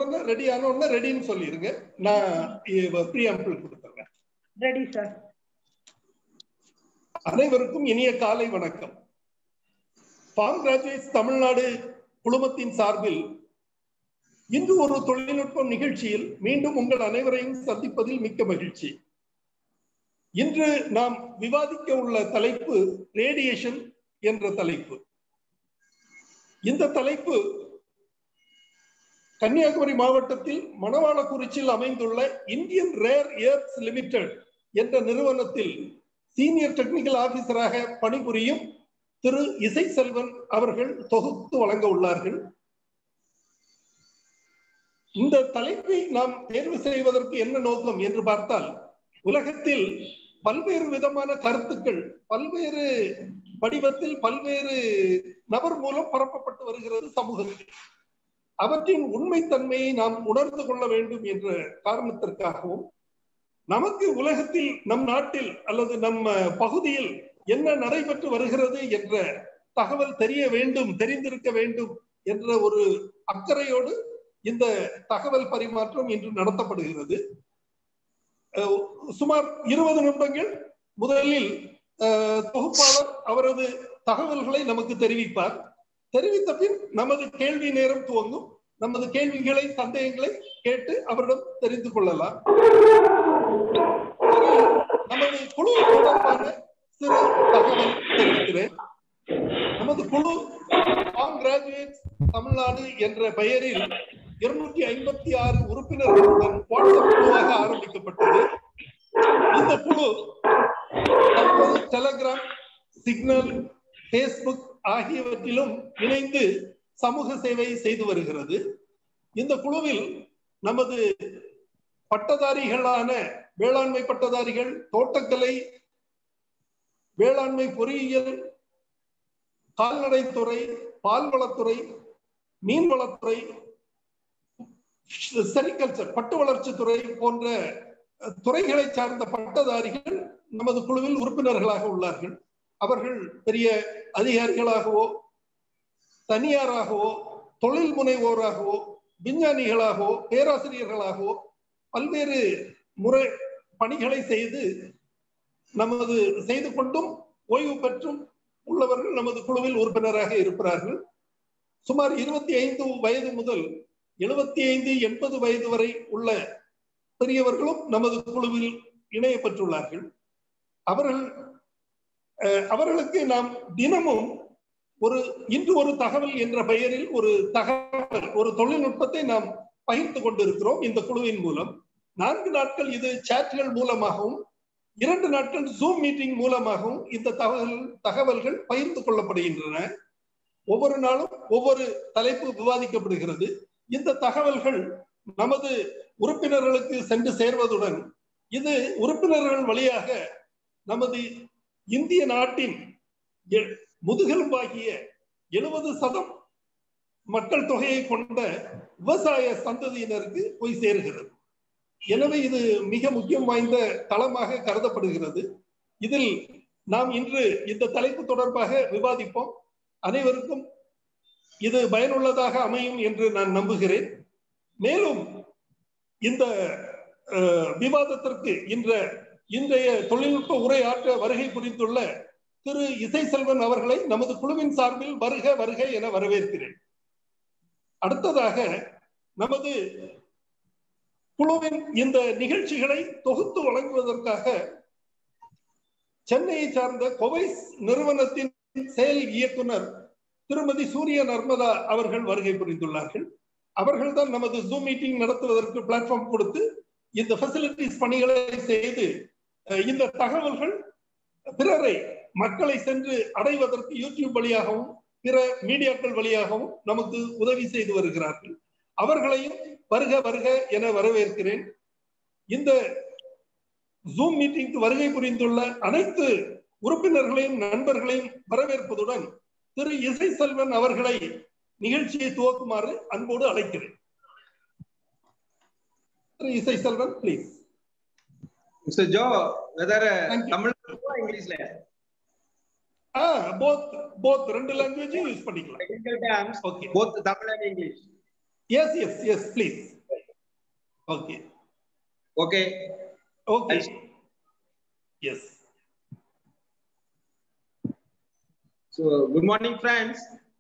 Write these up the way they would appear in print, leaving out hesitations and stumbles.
உடனே ரெடி ஆன உடனே ரெடின்னு சொல்லிருங்க. நான் ப்ரீஆம்பிள் கொடுத்துறேன். Ready sir. அனைவருக்கும் இனிய காலை வணக்கம். ஃபார்ம் கிராஜுவேட்ஸ் தமிழ்நாடு குழுமத்தின் சார்பில் இன்று ஒரு தொழில்நுட்பம் நிகழ்ச்சியில் மீண்டும் உங்கள் அனைவரையும் சந்திப்பதில் மிக்க மகிழ்ச்சி. இன்று நாம் விவாதிக்க உள்ள தலைப்பு ரேடியேஷன் என்ற தலைப்பு. இந்த தலைப்பு கன்னியாகுமரி மாவட்டத்தில் மணவாளக்குறிச்சியில் அமைந்துள்ள இந்தியன் ரேர் எர்த்ஸ் லிமிடெட் என்ற நிறுவனத்தில் சீனியர் டெக்னிக்கல் ஆபீசராக பணிபுரியும் திரு இசை செல்வன் அவர்கள் தொகுத்து வழங்க உள்ளார்கள். இந்த தலைப்பை நாம் தேர்வு செய்வதற்கு என்ன நோக்கம் என்று பார்த்தால், உலகத்தில் பல்வேறு விதமான கருத்துக்கள் பல்வேறு வடிவத்தில் பல்வேறு நபர் மூலம் பரப்பப்பட்டு வருகிறது சமூகத்தில். அவற்றின் உண்மைத்தன்மையை நாம் உணர்ந்து கொள்ள வேண்டும் என்ற காரணத்திற்காகவும், நமக்கு உலகத்தில் நம் நாட்டில் அல்லது நம்ம பகுதியில் என்ன நடைபெற்று வருகிறது என்ற தகவல் தெரிய வேண்டும், தெரிந்திருக்க வேண்டும் என்ற ஒரு அக்கறையோடு இந்த தகவல் பரிமாற்றம் இன்று நடத்தப்படுகிறது. சுமார் 20 நிமிடங்கள் முதலில் தொகுப்பாளர் அவரது தகவல்களை நமக்கு தெரிவிப்பார். தெரிவித்த பின் நமது கேள்வி நேரம் துவங்கும். நமது கேள்விகளை, சந்தேகங்களை கேட்டு அவரிடம் தெரிந்து கொள்ளலாம். நமது குழு தொடர்பான சிறு தகவல் தெரிவிக்கிறேன். நமது குழு ஃபார்ம் கிராஜுவேட்ஸ் தமிழ்நாடு என்ற பெயரில் 256 உறுப்பினர்களுடன் வாட்ஸ்அப் குழுவாக ஆரம்பிக்கப்பட்டது. இந்த குழு தற்போது டெலிகிராம், சிக்னல், பேஸ்புக் ஆகியவற்றிலும் இணைந்து சமூக சேவை செய்து வருகிறது. இந்த குழுவில் நமது பட்டதாரிகளான வேளாண்மை பட்டதாரிகள், தோட்டக்கலை, வேளாண்மை பொறியியல், கால்நடைத்துறை, பால்வளத்துறை, மீன்வளத்துறை, செரிகல்ச்சர், பட்டு வளர்ச்சி துறை போன்ற துறைகளை சார்ந்த பட்டதாரிகள் நமது குழுவில் உறுப்பினர்களாக உள்ளார்கள். அவர்கள் பெரிய அதிகாரிகளாகவோ, தனியாராகவோ, தொழில் முனைவோராகவோ, விஞ்ஞானிகளாகவோ, பேராசிரியர்களாகவோ பல்வேறு முறை பணிகளை செய்து கொண்டும் ஓய்வு பெற்றும் உள்ளவர்கள் நமது குழுவில் உறுப்பினராக இருக்கிறார்கள். சுமார் 25 வயது முதல் 75-80 வயது வரை உள்ள பெரியவர்களும் நமது குழுவில் இணைய பெற்றுள்ளார்கள். அவர்களுக்கு நாம் தினமும் இன்று ஒரு தகவல் என்ற பெயரில் ஒரு தொழில்நுட்பத்தை நாம் பகிர்ந்து கொண்டிருக்கிறோம். இந்த குழுவின் மூலம் 4 நாட்கள் இது சாட்கள் மூலமாகவும் 2 நாட்கள் ஜூம் மீட்டிங் மூலமாகவும் இந்த தகவல்கள் பகிர்ந்து கொள்ளப்படுகின்றன. ஒவ்வொரு நாளும் ஒவ்வொரு தலைப்பு விவாதிக்கப்படுகிறது. இந்த தகவல்கள் நமது உறுப்பினர்களுக்கு சென்று சேர்வதுடன் இது உறுப்பினர்கள் வழியாக நமது இந்திய நாட்டின் முதுகெலும்பாகிய 70% மக்கள் தொகையை கொண்ட விவசாய சந்ததியினருக்கு போய் சேர்கிறது. எனவே இது மிக முக்கியம் வாய்ந்த தளமாக கருதப்படுகிறது. இதில் நாம் இன்று இந்த தலைப்பு தொடர்பாக விவாதிப்போம். அனைவருக்கும் இது பயனுள்ளதாக அமையும் என்று நான் நம்புகிறேன். மேலும் இந்த விவாதத்திற்கு இன்றைய தொழில்நுட்ப உரையாற்ற வருகை புரிந்துள்ள திரு இசை செல்வன் அவர்களை நமது குழுவின் சார்பில் வருக வருக என வரவேற்கிறேன். அடுத்ததாக நமது குழுவின் இந்த நிகழ்ச்சிகளை தொகுத்து வழங்குவதற்காக சென்னையை சார்ந்த கோவைஸ் நிறுவனத்தின் செயல் இயக்குனர் திருமதி சூரிய நர்மதா அவர்கள் வருகை புரிந்துள்ளார்கள். அவர்கள் தான் நமது ஜூம் மீட்டிங் நடத்துவதற்கு பிளாட்ஃபார்ம் கொடுத்து இந்த ஃபெசிலிட்டிஸ் பணிகளை செய்து இந்த தகவல்கள் பிறரை மக்களை சென்று அடைவதற்கு யூடியூப் வழியாகவும் பிற மீடியாக்கள் வழியாகவும் நமக்கு உதவி செய்து வருகிறார்கள். அவர்களையும் வருக வருக என வரவேற்கிறேன். இந்த ஜூம் மீட்டிங்க்கு வருகை புரிந்துள்ள அனைத்து உறுப்பினர்களையும் நண்பர்களையும் வரவேற்பதுடன் திரு இசை செல்வன் அவர்களை நிகழ்ச்சியை துவக்குமாறு அன்போடு அழைக்கிறேன். திரு Isai Selvan, please. Mr. Joe, whether Tamil or English la? both ரெண்டு லாங்குவேஜ் யூஸ் பண்ணிக்கலாம். Technical terms, okay. Both Tamil and English. Yes, please. Okay. Okay. Yes. So, good morning, friends.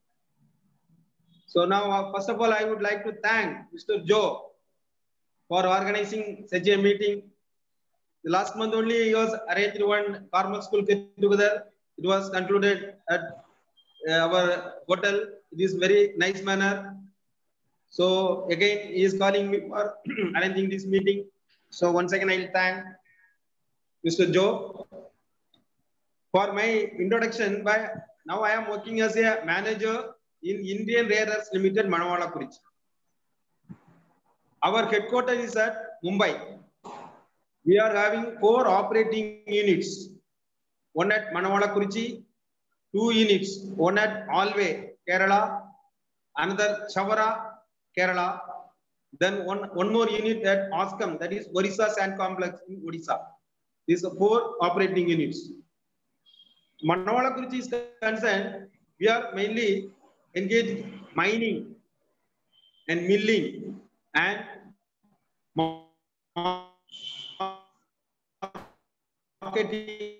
So now, first of all, I would like to thank Mr. Joe for organizing such a meeting. The last month only he was arranged one Carmel School get together. It was concluded at our hotel. It is very nice manner. So again, he is calling me for arranging this meeting. So once again, I will thank Mr. Joe for my introduction. By now, I am working as a manager in Indian Rare Earths Limited, Manawalakurichi. Our headquarters is at Mumbai. We are having 4 operating units. One at Manawalakurichi, 2 units. One at Alway, Kerala, another Chavara, Kerala. Then one more unit at Oskam, that is Orissa Sand Complex in Odisha. These are 4 operating units. Manawalakurichi is concerned, we are mainly engaged in mining and milling and marketing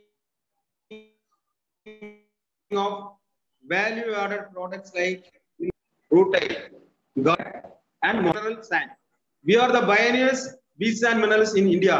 of value-added products like rutile, garnet, and mineral sand. We are the pioneers beach sand minerals in India.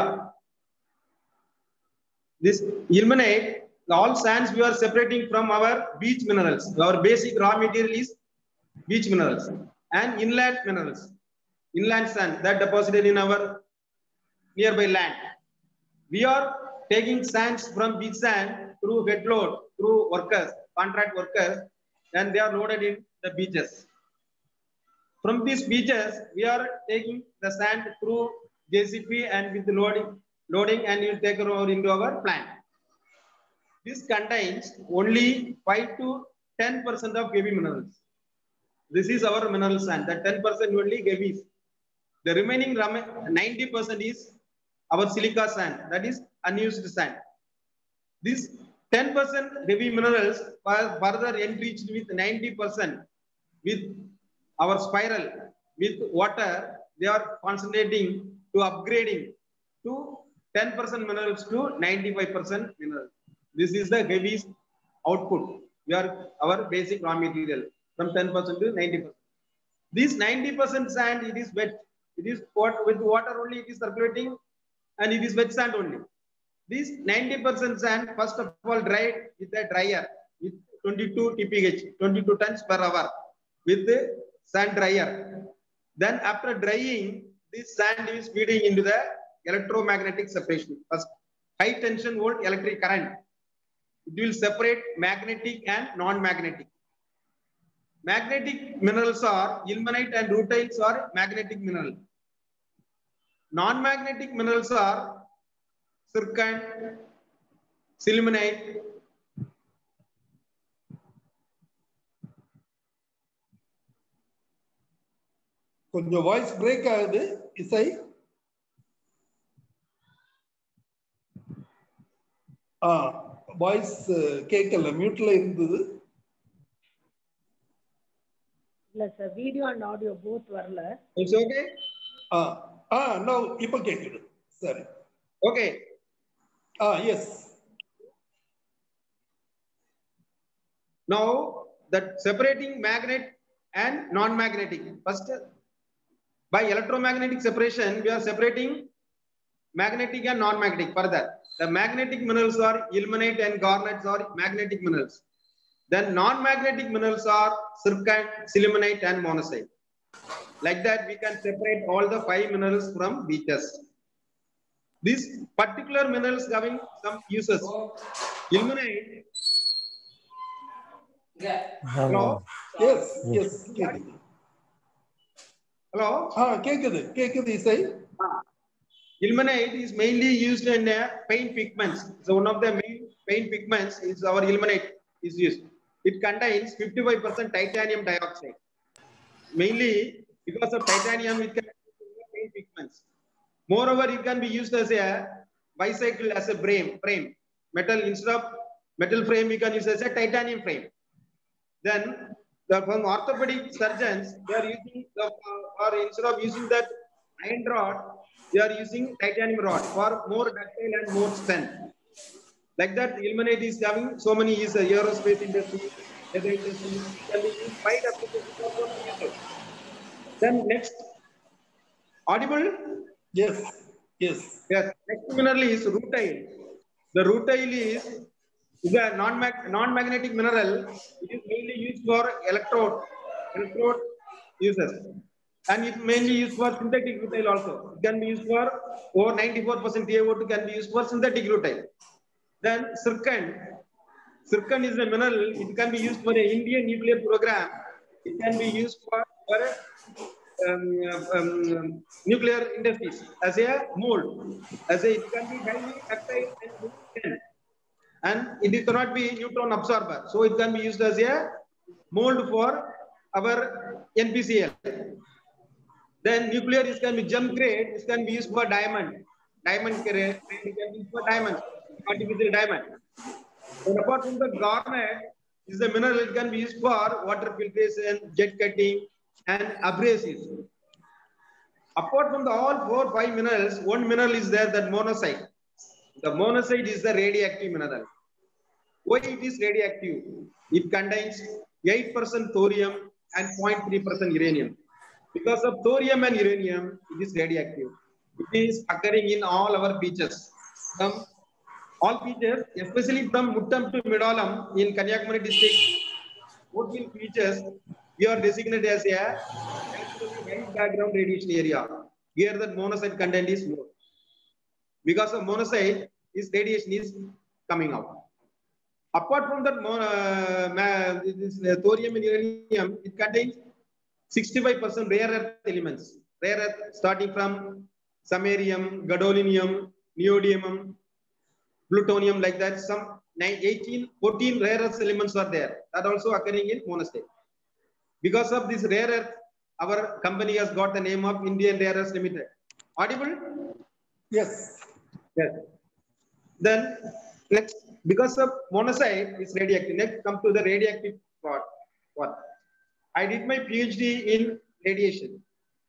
This ilmenite, all sands we are separating from our beach minerals. Our basic raw material is beach minerals and inland minerals, inland sand that deposited in our nearby land. We are taking sands from beach sand through head load, through workers, contract workers, and they are loaded in the beaches. From these beaches, we are taking the sand through JCP and with the loading and you take it over into our plant. This contains only 5 to 10% of heavy minerals. This is our mineral sand. That 10% only heavies. The remaining 90% is our silica sand, that is unused sand. This 10% heavy minerals are further enriched with 90% with our spiral, with water. They are concentrating to upgrading to 10% minerals to 95% minerals. This is the heaviest output. We are our basic raw material from 10% to 90%. This 90% sand, it is wet. It is with water only, it is circulating, and it is wet sand only. This 90% sand, first of all, dried with a dryer with 22 TPH, 22 tons per hour with the sand dryer. Then after drying, this sand is feeding into the electromagnetic separation. First, high tension volt electric current. It will separate magnetic and non-magnetic. Magnetic minerals are ilmenite and rutiles are magnetic mineral. Non-magnetic minerals are zircon, sillimanite, கொஞ்சம் voice break ஆகுது Isai. Voice கேட்கல, மியூட்ல இருந்தது. இல்ல sir, video and audio both வரல. It's okay. No இப்போ கேக்குது. சரி, okay. yes. Now that separating magnet and non-magnetic. First, by electromagnetic separation, we are separating magnetic and non-magnetic. Further, the magnetic minerals are ilmenite and garnets are magnetic minerals. Then non-magnetic minerals are zircon, sillimanite, and monazite. Like that, we can separate all the 5 minerals from beaches. These particular minerals having some uses. Ilmenite. Hello. Yes. Hello. கேக்குது இசை. Ilmenite is mainly used in paint pigments. So one of the main paint pigments is our ilmenite is used. It contains 55% titanium dioxide. Mainly because of titanium, it can be used in paint pigments. Moreover, it can be used as a bicycle, as a frame. Metal, instead of metal frame, we can use as a titanium frame. Then from orthopedic surgeons, they are using or instead of using that iron rod, they are using titanium rod for more ductile and more strength. Like that, ilmenite is having so many use aerospace industry, leather industry, can be used wide application for so many uses. Then next, audible? Yes, yes. Yes. Next mineral is rutile. The rutile is a non-magnetic mineral. It is mainly used for electrode uses, and it mainly used for synthetic rutile also. It can be used for over 94% TiO2 can be used for synthetic rutile. Then zircon is a mineral. It can be used for the Indian nuclear program. It can be used for nuclear industries as a mold, it can be highly ductile and resistant, and it cannot be neutron absorber, so it can be used as a mold for our NPCL. Then nuclear is can be gem grade. This can be used for diamond grade. It can be used for diamond, artificial diamond. And apart from the garnet, is the mineral. It can be used for water filtration, jet cutting, and abrasives. Apart from the all 4-5 minerals, one mineral is there, that monazite. The monazite is the radioactive mineral. Why it is radioactive? It contains 8% thorium and 0.3% uranium. Because of thorium and uranium, it is radioactive. It is occurring in all our beaches. All beaches, especially from Muttam to Medalam in Kanyakumari district, 14 beaches, we are designated as a high background radiation area. Here the monazite content is more. Because of monazite, this radiation is coming out. Apart from that, thorium and uranium, it contains 65% rare earth elements. Rare earth starting from samarium, gadolinium, neodymium, plutonium, like that. Some 14 rare earth elements are there. That also occurring in monazite. Because of this rare earth, our company has got the name of Indian Rare Earths Limited. Audible? Yes. Yes. Then next, because of monazite is radioactive. Next, come to the radioactive part. What? I did my PhD in radiation.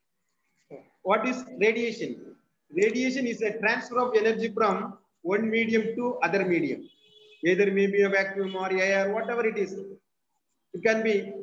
What is radiation? Radiation is a transfer of energy from one medium to other medium. Either maybe a vacuum or air, whatever it is. It can be.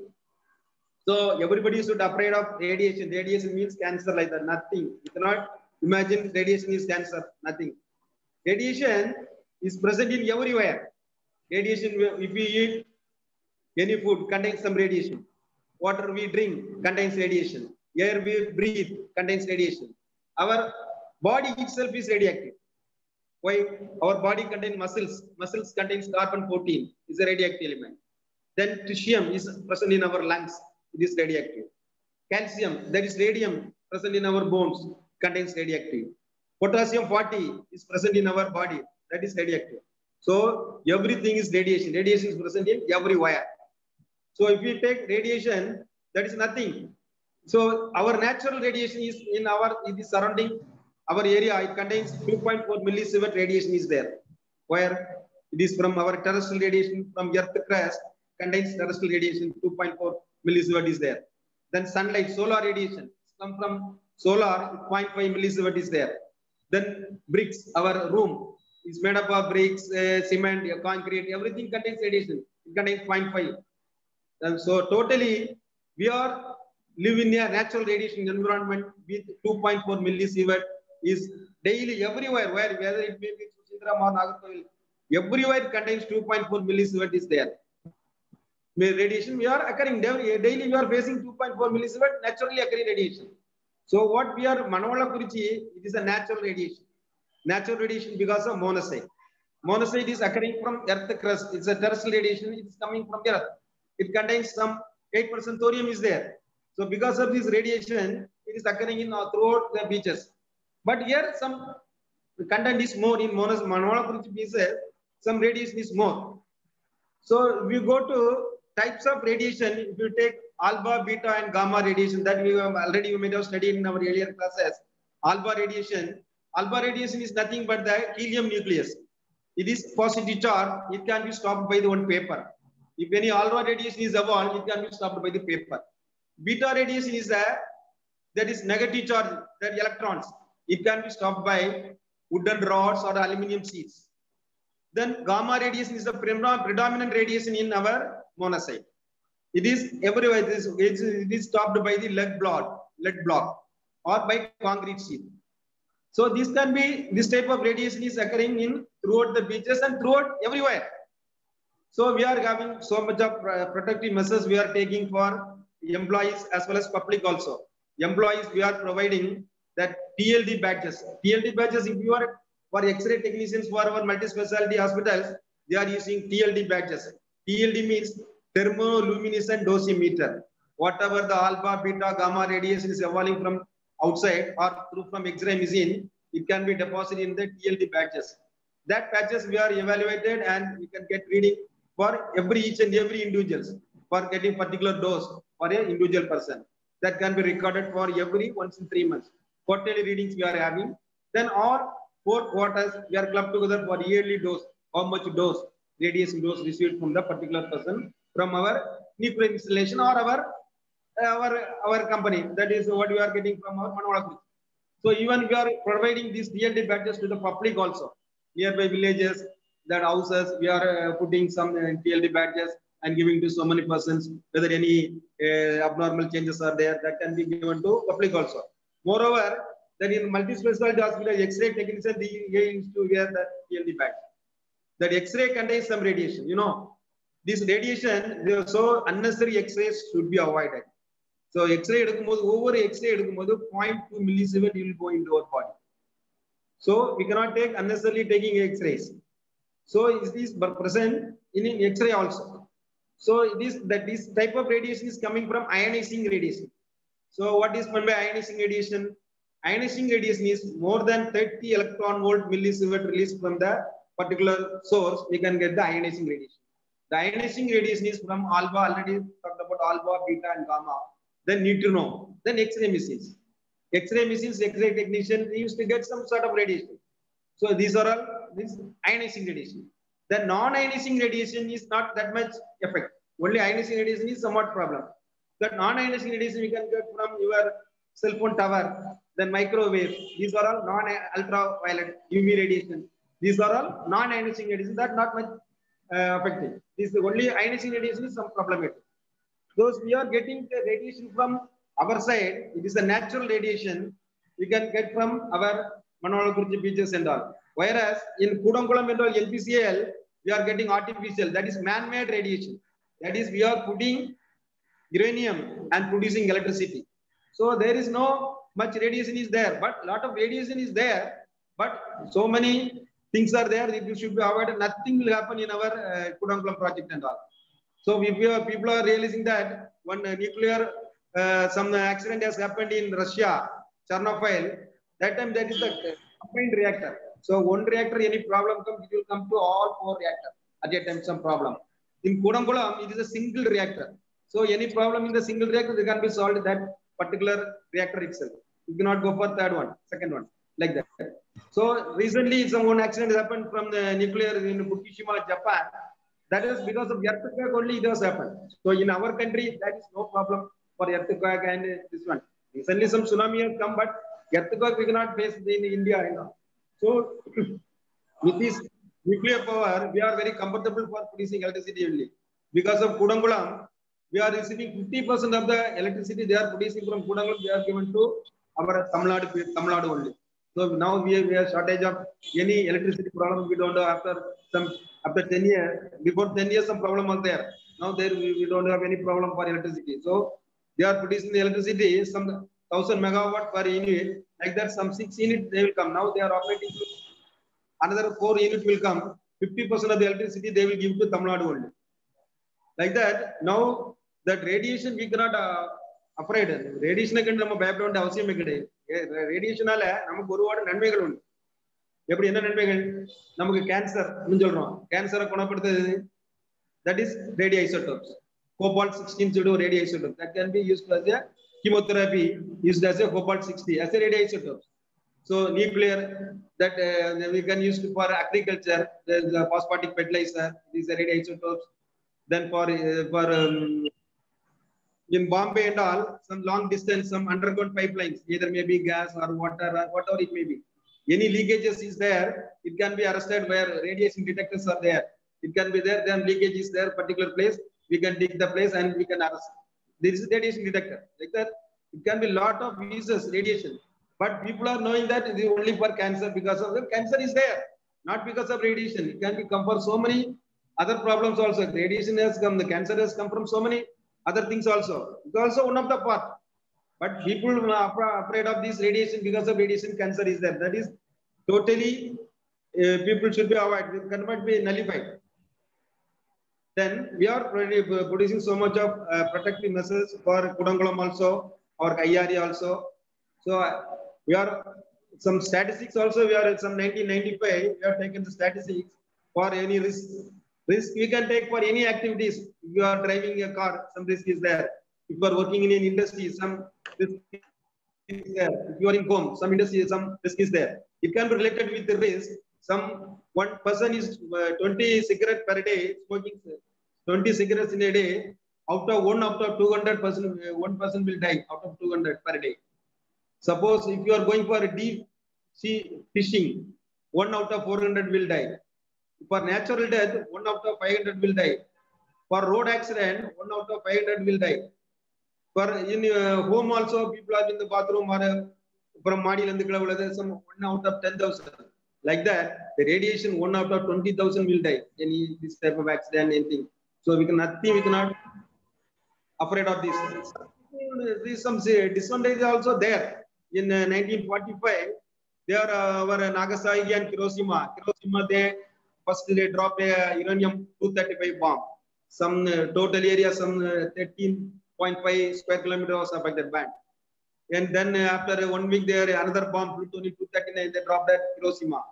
So everybody should afraid of radiation. Radiation means cancer, like that. Nothing. You cannot imagine radiation is cancer. Nothing. Radiation is present in everywhere. Radiation, if we eat any food, contains some radiation. Water we drink contains radiation. Air we breathe contains radiation. Our body itself is radioactive. Why? Our body contains muscles. Muscles contains carbon-14. Is a radioactive element. Then tritium is present in our lungs. It is radioactive. Calcium, that is radium, present in our bones, contains radioactive. Potassium 40 is present in our body. That is radioactive. So everything is radiation. Radiation is present in everywhere. So if we take radiation, that is nothing. So our natural radiation is in it is surrounding our area. It contains 2.4 millisievert radiation is there. Where it is from our terrestrial radiation from Earth crust, contains terrestrial radiation 2.4 millisievert is there. Then sunlight, solar radiation come from solar, 0.5 millisievert is there. Then bricks, our room is made up of bricks, cement, concrete, everything contains radiation. It contains 0.5. And so totally we are living in a natural radiation environment with 2.4 millisievert is daily everywhere, whether it may be Sindram or Nagarkoil, everywhere it contains 2.4 millisievert is there. Radiation we are occurring daily, we are facing 2.4 millisievert naturally occurring radiation. So what we are Manola Kurichi, it is a natural radiation. Natural radiation because of monazite. Monazite is occurring from Earth crust. It's a terrestrial radiation. It's coming from Earth. It contains some 8% thorium is there. So because of this radiation, it is occurring in throughout the beaches. But here some content is more in Manola Kurichi pieces. Some radiation is more. So we go to types of radiation. If you take alpha, beta, and gamma radiation, that we have already may have studied in our earlier classes. Alpha radiation is nothing but the helium nucleus. It is positive charge. It can be stopped by the one paper. If any alpha radiation is evolved, it can be stopped by the paper. Beta radiation is that is negative charge, that electrons. It can be stopped by wooden rods or aluminum sheets. Then gamma radiation is the predominant radiation in our monocyte. It is everywhere. It is stopped by the lead block, or by concrete sheet. So this type of radiation is occurring in throughout the beaches and throughout everywhere. So we are having so much of protective measures we are taking for employees as well as public also. Employees, we are providing that TLD badges. TLD badges, if you are for X-ray technicians for our multi-specialty hospitals, they are using TLD badges. TLD means thermoluminescent dosimeter. Whatever the alpha, beta, gamma radiation is evolving from outside or through from X-ray machine, it can be deposited in the TLD badges. That badges we are evaluated and we can get reading for each and every individuals for getting particular dose for an individual person. That can be recorded for every once in 3 months. Quarterly readings we are having. Then all 4 quarters we are clubbed together for yearly dose. How much dose, radiation dose received from the particular person from our nuclear installation or our company. That is what we are getting from our Manohara Group. So even we are providing these DLD badges to the public also. Nearby villages, that houses, we are putting some TLD badges and giving to so many persons. Whether any abnormal changes are there, that can be given to public also. Moreover, that in multi-specialty hospital, X-ray technician, they used to wear the TLD badge. That X-ray contains some radiation. You know, this radiation, so unnecessary X-rays should be avoided. So X-ray over X-ray 0.2 millisievert will go into our body. So we cannot take unnecessarily taking X-rays. So it is present in X-ray also. So this type of radiation is coming from ionizing radiation. So what is meant by ionizing radiation? Ionizing radiation is more than 30 electron volt millisievert released from the particular source. We can get the ionizing radiation. The ionizing radiation is from alpha, already talked about alpha, beta, and gamma. Then neutrino, then X-ray machines. X-ray machines, X-ray technician used to get some sort of radiation. So these are all this ionizing radiation. The non-ionizing radiation is not that much effect. Only ionizing radiation is somewhat problem. That non-ionizing radiation we can get from your cell phone tower, then microwave. These are all non-ultraviolet UV radiation. These are all non-ionizing radiation that not much effective. This only ionizing radiation is some problematic. Those we are getting the radiation from our side, it is a natural radiation we can get from our Manohara beaches and all. Whereas in Kudankulam and all LPCL, we are getting artificial, that is man-made radiation. That is, we are putting uranium and producing electricity. So there is no much radiation is there, but lot of radiation is there. But so many things are there that you should be avoided. Nothing will happen in our Kudankulam project and all. So if people are realizing that one nuclear some accident has happened in Russia, Chernobyl, that time that is the combined reactor. So one reactor, any problem comes, it will come to all 4 reactors at a time, some problem. In Kudankulam, it is a single reactor. So any problem in the single reactor, they can be solved in that particular reactor itself. You cannot go for third one, second one, like that. So recently, one accident happened from the nuclear in Fukushima, Japan. That is because of earthquake only it has happened. So in our country, that is no problem for earthquake and this one. Recently, some tsunami has come, but earthquake we cannot face in India. You know. So with this nuclear power, we are very comfortable for producing electricity only. Because of Kudankulam, we are receiving 50% of the electricity they are producing from Kudankulam, they are given to our Tamil Nadu only. So now we have shortage of any electricity problem. We don't have after 10 years, before 10 years some problem was there. Now we don't have any problem for electricity. So they are producing the electricity, some 1000 megawatt per unit, like that some 6 units they will come. Now they are operating, another 4 units will come. 50% of the electricity they will give to Tamil Nadu only. Like that, now that radiation we cannot afraid. Radiation background radiation எப்படி என்ன நன்மைகள் நமக்கு cancer சொல்றோம் கேன்சரை குணப்படுத்துறது that is radioisotopes cobalt 16 pseudo radioisotope that can be used as a chemotherapy used as a cobalt 60 as a radioisotope. So nuclear that we can use for agriculture, the phosphatic fertilizer, these are radioisotopes. Then for in Bombay and all, some long distance, some underground pipelines, either maybe gas or water or whatever it may be. Any leakages is there, it can be arrested where radiation detectors are there. It can be there, then leakage is there, particular place, we can dig the place and we can arrest. There is a radiation detector. Like that, it can be lot of uses, radiation. But people are knowing that it is only for cancer, because of the cancer is there, not because of radiation. It can be come for so many other problems also. Radiation has come, the cancer has come from so many other things also. It's also one of the part. But people are afraid of this radiation, because of radiation, cancer is there. That is totally, people should be avoided. It cannot be nullified. Then we are producing so much of protective measures for Kudankulam also, or Kaiyari also. So we are some statistics also. We are in some 1995. We have taken the statistics for any risk. Risk we can take for any activities. If you are driving a car, some risk is there. If you are working in an industry, some risk is there. If you are in home, some industry, some risk is there. It can be related with the risk. Some one person is 20 cigarettes per day smoking, 20 cigarettes in a day. Out of 200 person, one person will die out of 200 per day. Suppose if you are going for a deep sea fishing, 1 out of 400 will die. For natural death, 1 out of 500 will die. For road accident, 1 out of 500 will die. For in home also, people are in the bathroom or from Madi and the club, some 1 out of 10,000. Like that, the radiation 1 out of 20,000 will die. Any this type of accident, anything. So we cannot afraid of this. There is some disadvantage also there. In 1945, there were Nagasaki and Hiroshima. Hiroshima, they dropped a uranium-235 bomb. Some total area, some 13.5 square kilometers of that band. And then after 1 week, there another bomb, plutonium-239, they dropped at Hiroshima.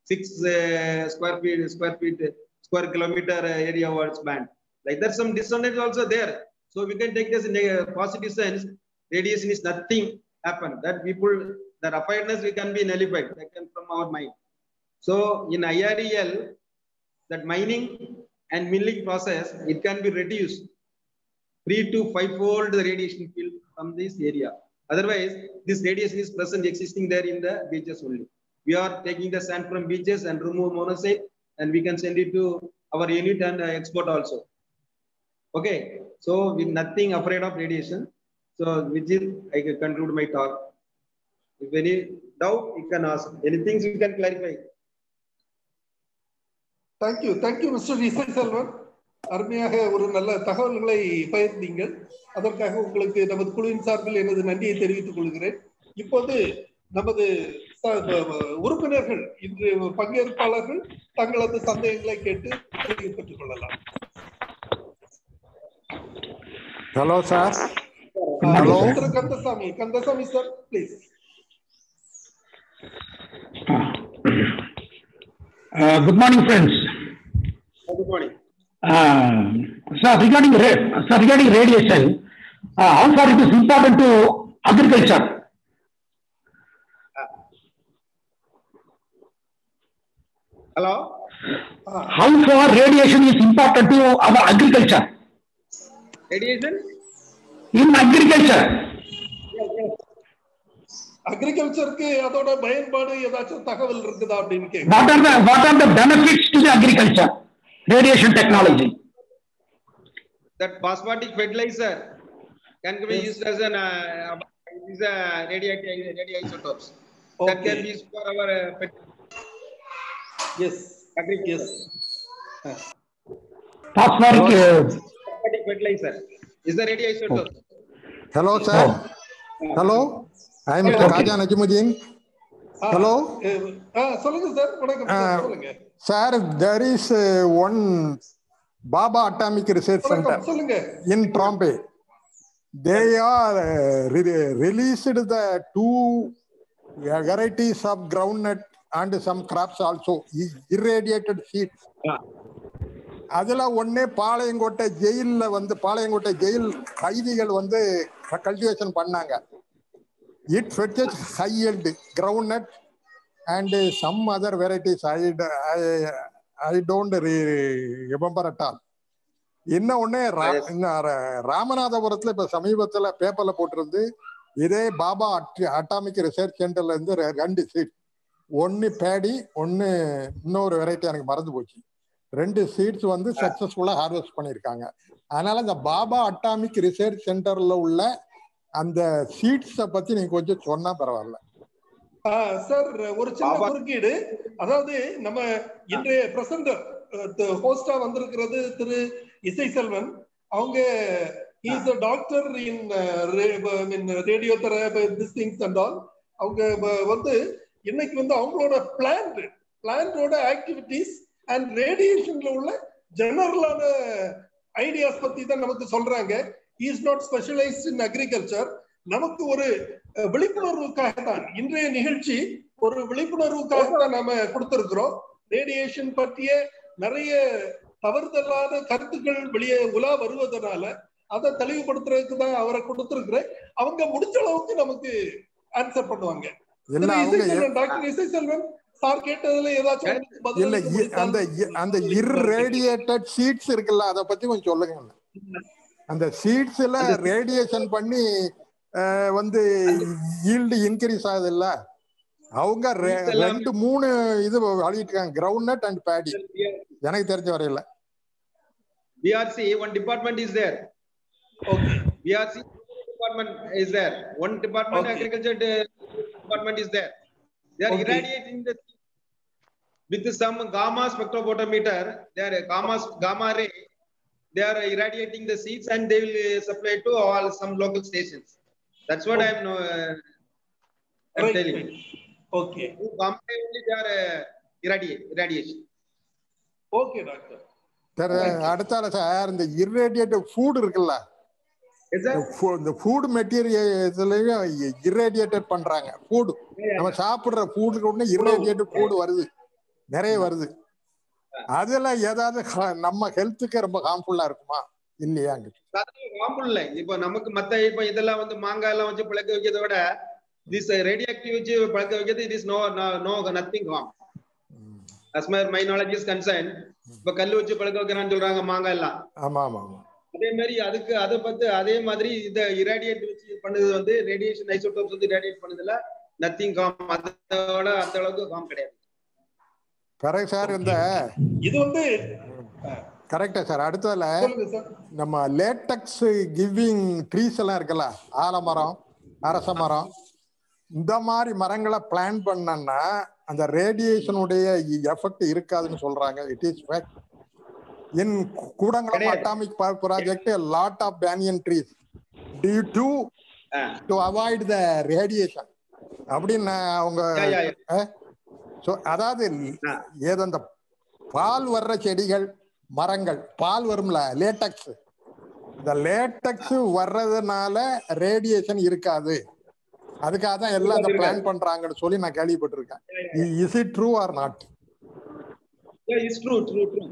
6 square kilometer area was banned. Like that, some disadvantage also there. So we can take this in a positive sense. Radiation is nothing happen. That people, that afraidness we can be nullified, taken from our mind. So in IREL, that mining and milling process, it can be reduced 3 to 5-fold the radiation field from this area. Otherwise, this radiation is present, existing there in the beaches only. We are taking the sand from beaches and remove monazite, and we can send it to our unit and export also. Okay, so we're nothing afraid of radiation. So which is, I can conclude my talk. If any doubt, you can ask. Anything you can clarify. Thank you, Mr. Isai Selvan. அருமையாக ஒரு நல்ல தகவல்களை பகிர்ந்தீங்கள். அதற்காக உங்களுக்கு நமது குழுவின் சார்பில் எனது நன்றியை தெரிவித்துக் கொள்கிறேன். இப்போது நமது உறுப்பினர்கள், இன்று பங்கேற்பாளர்கள் தங்களது சந்தேகங்களை கேட்டு பெற்றுக் கொள்ளலாம். Hello, sir. Hello. Mr. Kandasamy, sir, please. Good morning, friends. Good morning. Sir, regarding radiation, how far it is important to agriculture? Hello. How far radiation is important to our agriculture? Radiation? In agriculture. அக்ரிகல்ச்சருக்கு அதோட பயன்பாடு ஏதாச்சும் தகவல் இருக்குதா அப்படின்னு கேக்குறேன். What are the benefits to the agriculture? Radiation technology. That phosphatic fertilizer can be used as an radioisotopes. Okay. That can be used for our yes. Phosphoric fertilizer is the radioisotope. Hello, sir. Hello. I am Mr. Khaja Najimuddin. Hello. சொல்லுங்க sir. வணக்கம் sir, சொல்லுங்க. Sir, there is one Baba Atomic Research Center in Trombay. They are released the 2 varieties of groundnut and some crops also, irradiated seeds. அதுல ஒன்னே Palayamkottai jail கைதிகள் வந்து cultivation பண்ணாங்க. It fetches high yield groundnut and some other varieties. I don't remember at all. இன்னும் ஒண்ணு ராமநாதபுரத்துல இப்ப சமீபத்துல பேப்பர்ல போட்டிருந்து இதே பாபா அட்டாமிக் ரிசர்ச் சென்டர்ல இருந்து 2 சீட், ஒன்னு பேடி, ஒன்னு இன்னொரு வெரைட்டி எனக்கு மறந்து போச்சு. 2 சீட்ஸ் வந்து சக்சஸ்ஃபுல்லா ஹார்வெஸ்ட் பண்ணிருக்காங்க. அதனால இந்த பாபா அட்டாமிக் ரிசர்ச் சென்டர்ல உள்ள அந்த சீட்ஸ பத்தி நீங்க கொஞ்சம் சொன்னா பரவாயில்ல. சார் ஒரு சின்ன குறுக்கீடு. அதாவது நம்ம இன்றைய பிரசண்டர் ஹோஸ்டா வந்திருக்கிறது திரு இசை செல்வன். அவங்க is a doctor in radiotherapy this things and all. அவங்க வந்து இன்னைக்கு வந்து அவங்களோட பிளான்டோட ஆக்டிவிட்டிஸ் அண்ட் ரேடியேஷன்ல உள்ள ஜெனரலான ஐடியாஸ் பத்தி தான் நமக்கு சொல்றாங்க. Is not specialised in agriculture. நமக்கு ஒரு விழிப்புணர்வுக்காக தான் இன்றைய நிகழ்ச்சி, ஒரு விழிப்புணர்வுக்காக தான் நாம கொடுத்திருக்கிறோம். ரேடியேஷன் பற்றிய நிறைய தவறுதலான கருத்துக்கள் வெளியே உலா வருவதனால அதை தெளிவுபடுத்துறதுக்கு தான் அவரை கொடுத்திருக்கிறேன். அவங்க முடிஞ்ச அளவுக்கு நமக்கு ஆன்சர் பண்ணுவாங்க. டாக்டர் இசை செல்வன் சார் கேட்டதுல ஏதாச்சும் அந்த irradiated seeds இருக்குல்ல, அத பத்தி கொஞ்சம் சொல்லுங்க. அந்த சீட்ஸ்ல ரேடியேஷன் பண்ணி வந்து ஈல்டு இன்க்ரீஸ் ஆகுது இல்ல, அவங்க 2-3 இது அழிட்டாங்க, கிரவுண்ட் நட் அண்ட் பேடி. எனக்கு தெரிஞ்ச வரையில BRC one department is there. Okay. BRC department is there. One department agriculture department is there. They are irradiating the with some gamma spectrophotometer. They are gamma ray. They are irradiating the seeds and they will supply to all some local stations. That's what I am telling you. Okay. Gamma ray only they are irradiation. Okay, doctor. Sir அடுத்தால sir இந்த irradiated food இருக்குல்ல, இந்த food மெட்டீரியல்ஸ்லயும் irradiated பண்றாங்க. Food நம்ம சாப்பிடுற ஃபுட்டுக்கு உடனே irradiated ஃபுட் வருது, நிறைய வருது. அதுல ஏதாவது நம்ம ஹெல்த்துக்கு ரொம்ப ஹார்ம்ஃபுல்லா இருக்குமா இல்லையா? ஹார்ம்ஃபுல் இல்லை. இப்போ நமக்கு மத்த இப்போ இதெல்லாம் வந்து மாங்காய் எல்லாம் வச்சு பழக்க வைக்கிறத விட திஸ் ரேடியோ ஆக்டிவ் வச்சு பழக்க வைக்கிறது it is no nothing harm as my knowledge is concerned. இப்ப கல்லு வச்சு பழக்க வைக்கிறான்னு சொல்றாங்க மாங்காய் எல்லாம். ஆமா ஆமா. அதே மாதிரி அதுக்கு அதை பத்தி அதே மாதிரி இந்த இராடியேட் வச்சு பண்ணது வந்து ரேடியேஷன் ஐசோடோப்ஸ் வந்து இராடியேட் பண்ணதுல நத்திங் ஹார்ம், அதோட அந்த அளவுக்கு ஹார்ம் கிடையாது. Correct sir. இந்த இது வந்து கரெக்டா சார். அடுத்ததுல நம்ம லேட்டக்ஸ் கிவிங் ட்ரீஸ் எல்லாம் இருக்குல்ல, ஆலமரம், அரச மரம், இந்த மாதிரி மரங்களை பிளான் பண்ணா அந்த ரேடியேஷனுடைய எஃபெக்ட் இருக்காதுன்னு சொல்றாங்க. It is fact. In Kudankulam atomic power project lot of banyan trees due to avoid the radiation அப்படின்னு அவங்க. அதாவது ஏதோ அந்த பால் வர்ற செடிகள், மரங்கள், பால் வரும்ல, லேட்டக்ஸ், இந்த லேட்டக்ஸ் வர்றதுனால ரேடியேஷன் இருக்காது. அதுக்காக தான் எல்லாம் அந்த பிளான் பண்றாங்கன்னு சொல்லி நான் கேள்விப்பட்டிருக்கேன். Is it true or not? It's true.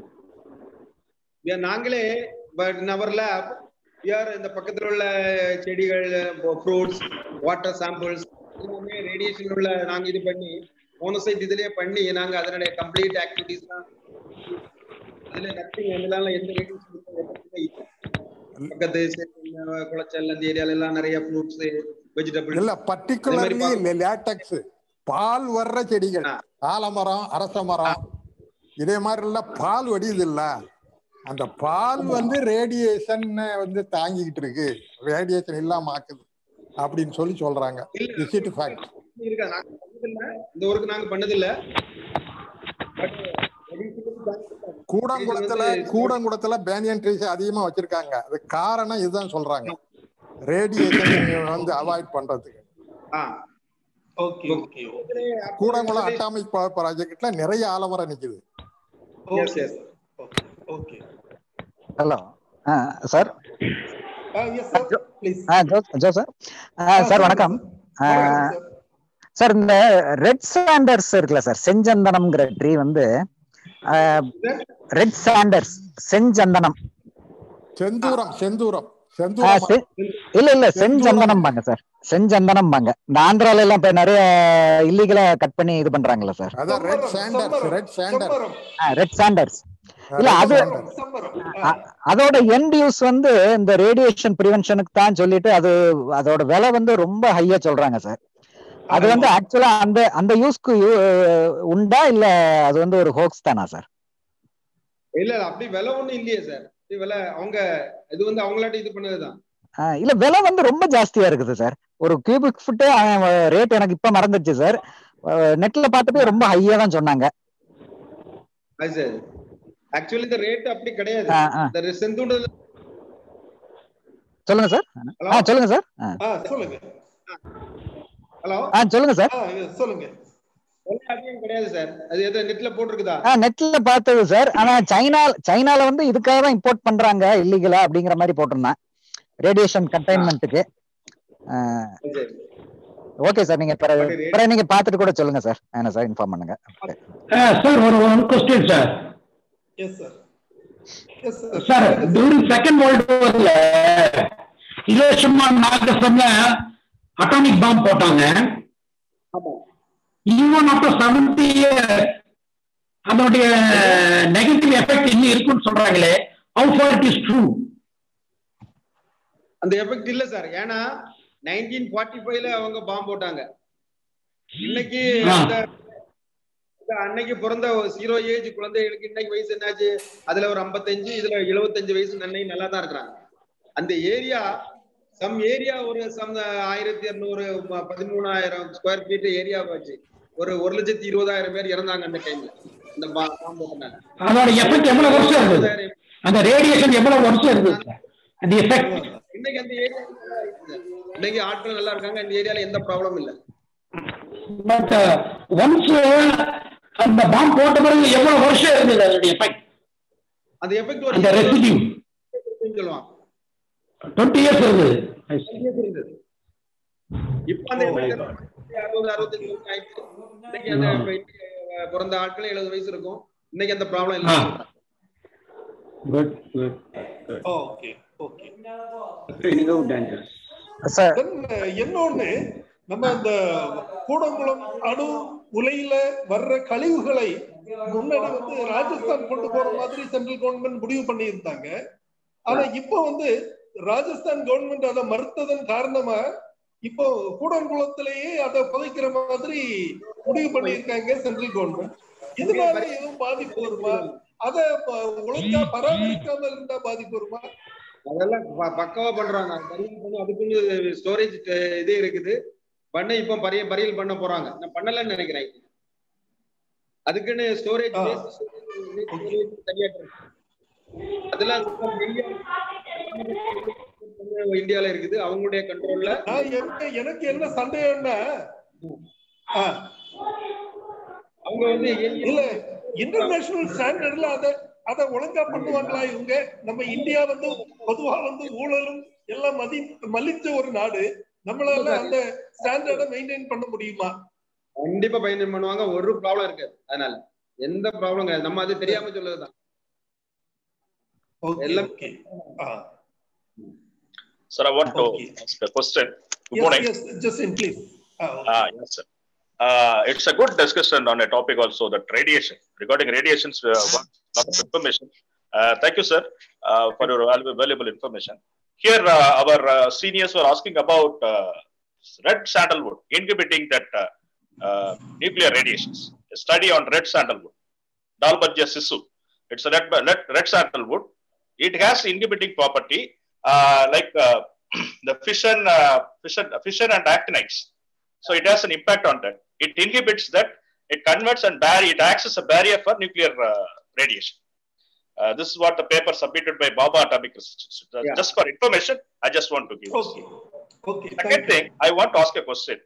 நாங்களே பட் இன் அவர் லேப் இந்த பக்கத்துல உள்ள செடிகள், ஃப்ரூட்ஸ், வாட்டர் சாம்பிள்ஸ் எல்லாமே ரேடியேஷன் உள்ள நாங்க இது பண்ணி மோனோசைட் இதுலயே பண்ணி நாங்க அதனுடைய கம்ப்ளீட் ஆக்டிவிட்டிஸ் அதுல நத்திங் எல்லாம் எந்த ரேடியேஷன் பக்கத்து குளச்சல் அந்த ஏரியால எல்லாம் நிறைய ஃப்ரூட்ஸ், வெஜிடபிள்ஸ் இல்ல பர்టిక్యులர்லி லேட்டக்ஸ் பால் வர்ற செடிகள், ஆலமரம், அரச மரம், இதே மாதிரி எல்லாம் பால் வடியுது இல்ல, அந்த பால் வந்து ரேடியேஷன் வந்து தாங்கிக்கிட்டு இருக்கு, ரேடியேஷன் இல்லாம ஆக்குது அப்படின்னு சொல்லி சொல்றாங்க. Is it fact? இந்த ஊருக்கு நாங்க பண்ணதில்ல. கூடங்குளத்துல பேனியன் ட்ரீஸ் அதிகமா வச்சிருக்காங்க. அது காரணம் இதுதான் சொல்றாங்க, ரேடியேஷன் வந்து அவாய்ட் பண்றதுக்கு. கூடங்குளம் அட்டாமிக் பவர் ப்ராஜெக்ட்ல நிறைய ஆலமரம் நிக்குது. Hello sir. Joe sir. Sir வணக்கம் சார். இந்த ரெட் சாண்டர்ஸ் இருக்குல்ல சார், செஞ்சந்தனம்ங்கிற ட்ரீ வந்து ரெட் சாண்டர்ஸ், செஞ்சந்தனம், செந்தூரம் இல்ல செஞ்சந்தனம் பாங்க சார், செஞ்சந்தனம் பாங்க. இந்த ஆந்திரால எல்லாம் இப்ப நிறைய இல்லீகலா கட் பண்ணி இது பண்றாங்கல்ல சார். ரெட் சாண்டர்ஸ் இல்ல அது அதோட எண்ட் யூஸ் வந்து இந்த ரேடியேஷன் பிரிவென்ஷனுக்கு தான் சொல்லிட்டு அதோட விலை வந்து ரொம்ப ஹையா சொல்றாங்க சார். அது வந்து ஆக்சுவலா அந்த யூஸ்க்கு உண்டா இல்ல அது வந்து ஒரு ஹோக்ஸ் தானா சார்? இல்ல அப்படி விலை ஒண்ணும் இல்லையே சார். விலை அவங்க இது வந்து அவங்களாட்ட இது பண்ணதுதான். இல்ல விலை வந்து ரொம்ப ஜாஸ்தியா இருக்குது சார். ஒரு கியூபிக் ஃபுட் ரேட் எனக்கு இப்ப மறந்துச்சு சார். நெட்ல பார்த்துட்டு ரொம்ப ஹையா தான் சொன்னாங்க. ஆக்சுவலி இந்த ரேட் அப்படி கிடையாது. சொல்லுங்க சார். சொல்லுங்க சார். சொல்லுங்க. ஹலோ சொல்லுங்க சார். சொல்லுங்க. கிடையாது சார். அது எது நெட்ல போட்டுருக்குதா? நெட்ல பார்த்தது சார். ஆனா சைனால வந்து இதுக்காக தான் இம்போர்ட் பண்றாங்க இல்லீகலா அப்படிங்கிற மாதிரி போட்டிருந்தேன் ரேடியேஷன் கண்டெய்ன்மெண்ட்டுக்கு. ஓகே சார், நீங்க நீங்க பார்த்துட்டு கூட சொல்லுங்க சார். என்ன சார் இன்ஃபார்ம் பண்ணுங்க சார். ஒரு question sir. Yes sir. Sir, during second world வார்ல ஹிரோஷிமா நாகசாகில அட்டாமிக் பாம் போட்டாங்க. ஈவன் ஆஃப்டர் 70 இயர் அதோடைய நெகட்டிவ் எஃபெக்ட் இன்னும் இருக்குன்னு சொல்றாங்களே, how far it is true? அந்த எஃபெக்ட் இல்ல சார். ஏன்னா 1945ல அவங்க பாம் போட்டாங்க. இன்னைக்கு அன்னைக்கு பிறந்த 0 ஏஜ் குழந்தைகளுக்கு இன்னைக்கு வயசு என்னாச்சு? அதுல ஒரு 55, இதுல 75 வயசு நன்னை நல்லா தான் இருக்கிறாங்க. அந்த ஏரியா ஒரு 1200 13,000 ஸ்கொயர் ஃபீட் ஏரியா வச்சு ஒரு 1,20,000 பேர் இறந்தாங்க அந்த டைம்ல. இந்த பாம் போட்டாங்க. அதோட எஃபெக்ட் எவ்வளவு வருஷம் இருந்தது? அந்த ரேடியேஷன் எவ்வளவு வருஷம் இருந்தது? அந்த எஃபெக்ட் இன்னைக்கு அந்த ஏரியா இன்னைக்கு ஆட்கள் நல்லா இருக்காங்க. இந்த ஏரியால எந்த ப்ராப்ளம் இல்ல. பட் ஒன்ஸ் அந்த பாம் போட்ட பிறகு எவ்வளவு வருஷம் இருந்தது அதோட எஃபெக்ட்? அந்த எஃபெக்ட் ஒரு அந்த ரெசிடியூ சொல்லுவாங்க 20 இயர்ஸ் இருந்தது. இப்ப அந்த 60-65 வயசு ஆயிடுச்சு. இன்னைக்கு அந்த பிறந்த ஆட்கள் 70 வயசு இருக்கும். இன்னைக்கு அந்த ப்ராப்ளம் இல்ல. குட். ஓகே. இன்னொன்னு, நம்ம இந்த கூடங்குளம் அணு உலையில வர்ற கழிவுகளை முன்னாடி வந்து ராஜஸ்தான் கொண்டு போற மாதிரி சென்ட்ரல் கவர்மெண்ட் முடிவு பண்ணி இருந்தாங்க. ஆனா இப்போ வந்து ராஜஸ்தான் கவர்மெண்ட் அதை மறுத்ததன் காரணமா இப்போ கூடங்குளத்திலேயே அதை புதைக்கிற மாதிரி முடிவு பண்ணியிருக்காங்க சென்ட்ரல் கவர்மெண்ட். இதனால எதுவும் பாதிப்பு வருமா? அதை ஒழுங்கா பராமரிக்காமல் இருந்தா பாதிப்பு வருமா? அதெல்லாம் பக்கவா பண்றாங்க. அதுக்குன்னு ஸ்டோரேஜ் இது இருக்குது. பண்ண இப்ப பரியல் பண்ண போறாங்க. நான் பண்ணலன்னு நினைக்கிறேன். அதுக்குன்னு ஸ்டோரேஜ் அதெல்லாம் இந்தியால இருக்குது, அவங்களுடைய கண்ட்ரோல்ல. எனக்கு என்ன சந்தேகம்னா, அவங்க வந்து இல்ல இன்டர்நேஷனல் ஸ்டாண்டர்ட்ல அதை ஒழுங்கா பண்ணுவாங்களா இவங்க? நம்ம இந்தியா வந்து பொதுவா வந்து ஊழலும் எல்லாம் மலிச்ச ஒரு நாடு. நம்மளால அந்த ஸ்டாண்டர்டை மெயின்டைன் பண்ண முடியுமா? கண்டிப்பா மெயின்டைன் பண்ணுவாங்க. ஒரு ப்ராப்ளம் இருக்காது. அதனால எந்த ப்ராப்ளம் கிடையாது. நம்ம அது தெரியாம சொல்லதுதான். Sir, I want to ask a question. Good morning. Yes, just in please. Yes, sir. It's a good discussion on a topic also, that radiation. Regarding radiations, want a lot of information. Thank you, sir, for your valuable information. Here, our seniors were asking about red sandalwood inhibiting that nuclear radiations. A study on red sandalwood, Dalbergia sissu. It's a red sandalwood. It has inhibiting property like the fission and actinides. So it has an impact on that. It inhibits that. It converts and it acts as a barrier for nuclear radiation. This is what the paper submitted by Baba Atomic Research Institute. Just for information, I just want to give. Okay. Second thing, I want to ask a question.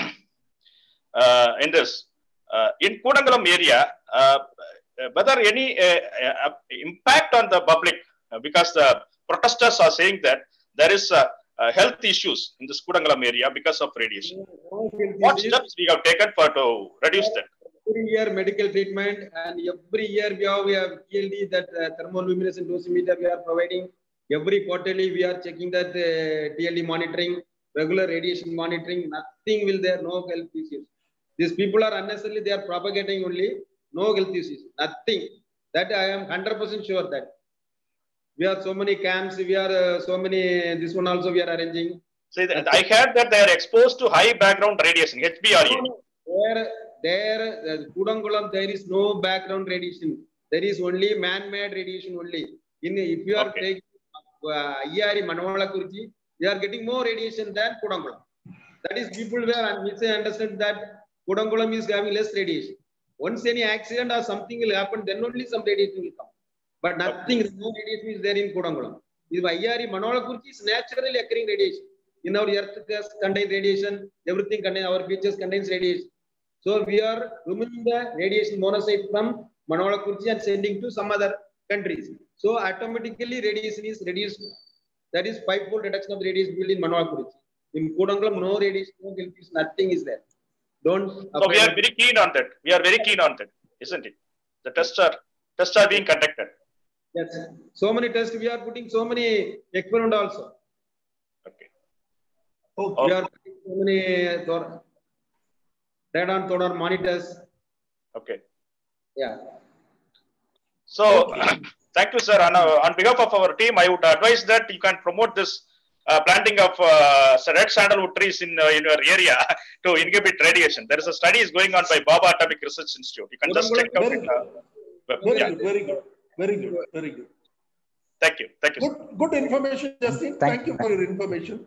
In this, in Kudangalam area, whether any impact on the public, because the protesters are saying that there is health issues in this Kudangalam area because of radiation. What steps we have taken to reduce that? Every year medical treatment, and every year we have TLD, that thermoluminescent dosimeter we are providing. Every quarterly we are checking that TLD monitoring, regular radiation monitoring. Nothing will there, no health issues. These people are unnecessarily, they are propagating only, no health issues, nothing. That I am 100% sure that we are so many camps, we are so many, this one also we are arranging. See, I heard that they are exposed to high background radiation, HBRE. There, Kudangulam, there is no background radiation. There is only man-made radiation only. If you are taking IRE Manavalakurchi, you are getting more radiation than Kudangulam. That is, people were misunderstood that Kudangulam is having less radiation. Once any accident or something will happen, then only some radiation will come. But nothing, no radiation is there in Kudangulam. If IRE Manavalakurchi is naturally occurring radiation. In our earth contains radiation, everything contains, our beaches contains radiation. So we are removing the radiation monocyte from Manavalakurchi and sending to some other countries. So automatically radiation is reduced. That is 5-fold reduction of the radiation built in Manavalakurchi. In Kudangulam, no radiation, no filtration, nothing is there. Don't. So we are very keen on that. We are very keen on that, isn't it? The tests are being conducted. Yes. So many tests. We are putting so many experiments also. Okay. We are putting so many radon toner monitors. Okay. Yeah. So thank you, sir. On behalf of our team, I would advise that you can promote this planting of red sandalwood trees in your area to inhibit radiation. There is a study is going on by Baba Atomic Research Institute. You can just check out. Very good. Thank you. Good information, Justin. Thank you for your information.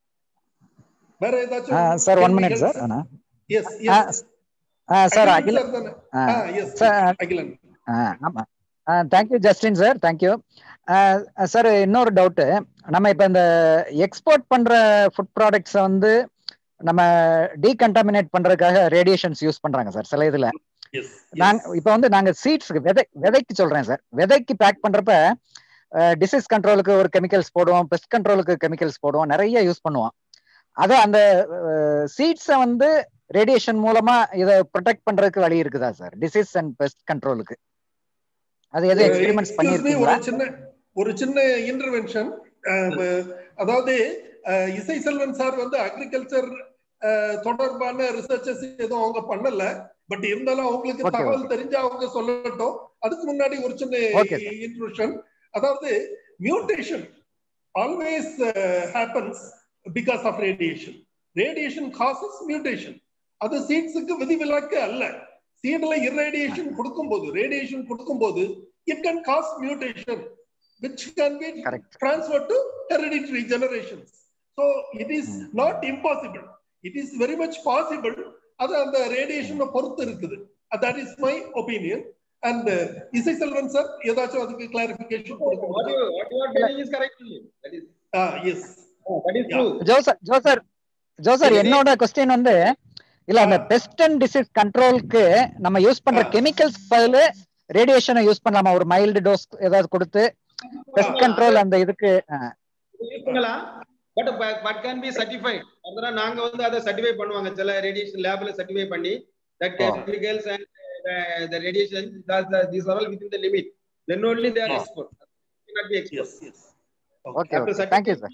Sir, 1 minute, sir. Yes. Sir, Agilan. Yes. Agilan. Thank you, Justin, sir. Thank you. Sir, இன்னொரு doubt, நம்ம இப்ப இந்த export பண்ற food products வந்து நம்ம டீகண்டாமினேட் பண்றதுக்காக radiations use பண்றாங்க sir சில இதுல. இப்ப வந்து நாங்க சீட்ஸ்க்கு விதைக்கு சொல்றேன் சார், விதைக்கு பேக் பண்றப்ப டிசீஸ் கண்ட்ரோலுக்கு ஒரு கெமிக்கல்ஸ் போடுவோம், பெஸ்ட் கண்ட்ரோலுக்கு கெமிக்கல்ஸ் போடுவோம், நிறைய யூஸ் பண்ணுவோம். அது அந்த சீட்ஸை வந்து ரேடியேஷன் மூலமா இதை ப்ரொடெக்ட் பண்றதுக்கு வழி இருக்குதா சார், டிசீஸ் அண்ட் பெஸ்ட் கண்ட்ரோலுக்கு? அது எது எக்ஸ்பெரிமெண்ட்ஸ் பண்ணிருக்கீங்களா? ஒரு சின்ன இன்டர்வென்ஷன். அதாவது இசை செல்வன் சார் வந்து அக்ரிகல்ச்சர் தொடர்பான ரிசர்ச்சஸ் எதுவும் அவங்க பண்ணல. பட் இருந்தாலும் அவங்களுக்கு தகவல் தெரிஞ்சா அவங்க சொல்லட்டும். அதுக்கு முன்னாடி ஒரு சின்ன இன்ட்ரோடக்ஷன். அதாவது mutation always happens because of radiation. Radiation causes mutation. அது சீட்ஸுக்கு விதிவிலக்கு அல்ல. சீட்ல irradiation கொடுக்கும்போது, ரேடியேஷன் கொடுக்கும்போது it can cause mutation which can be transferred to hereditary generations. So it is not impossible. It is very much possible. அது அந்த ரேடியேஷனை பொறுத்து இருக்குது. That is my opinion. And Isai Selvan sir, ஏதாச்சும் அதுக்கு clarification கொடுக்கணும்? What you are telling is correct. That is. Yes. That is true. ஜோசர் என்னோட question வந்து இல்ல, அந்த பெஸ்ட் அண்ட் டிசீஸ் கண்ட்ரோலுக்கு நம்ம யூஸ் பண்ற கெமிக்கல்ஸ் பதிலு ரேடியேஷனை யூஸ் பண்ணலாமா? ஒரு மைல்டு டோஸ் ஏதாவது கொடுத்து பெஸ்ட் கண்ட்ரோல் அந்த இதுக்கு யூஸ் பண்ணலாம். But can be certified. அதனால நாங்க வந்து அதை சர்டிஃபை பண்ணுவாங்க. சில ரேடியேஷன் லேப்ல சர்டிஃபை பண்ணி that chemicals and the radiation, these are all within the limit. Then only they are export. They cannot be export. Yes. Okay. Thank you, sir.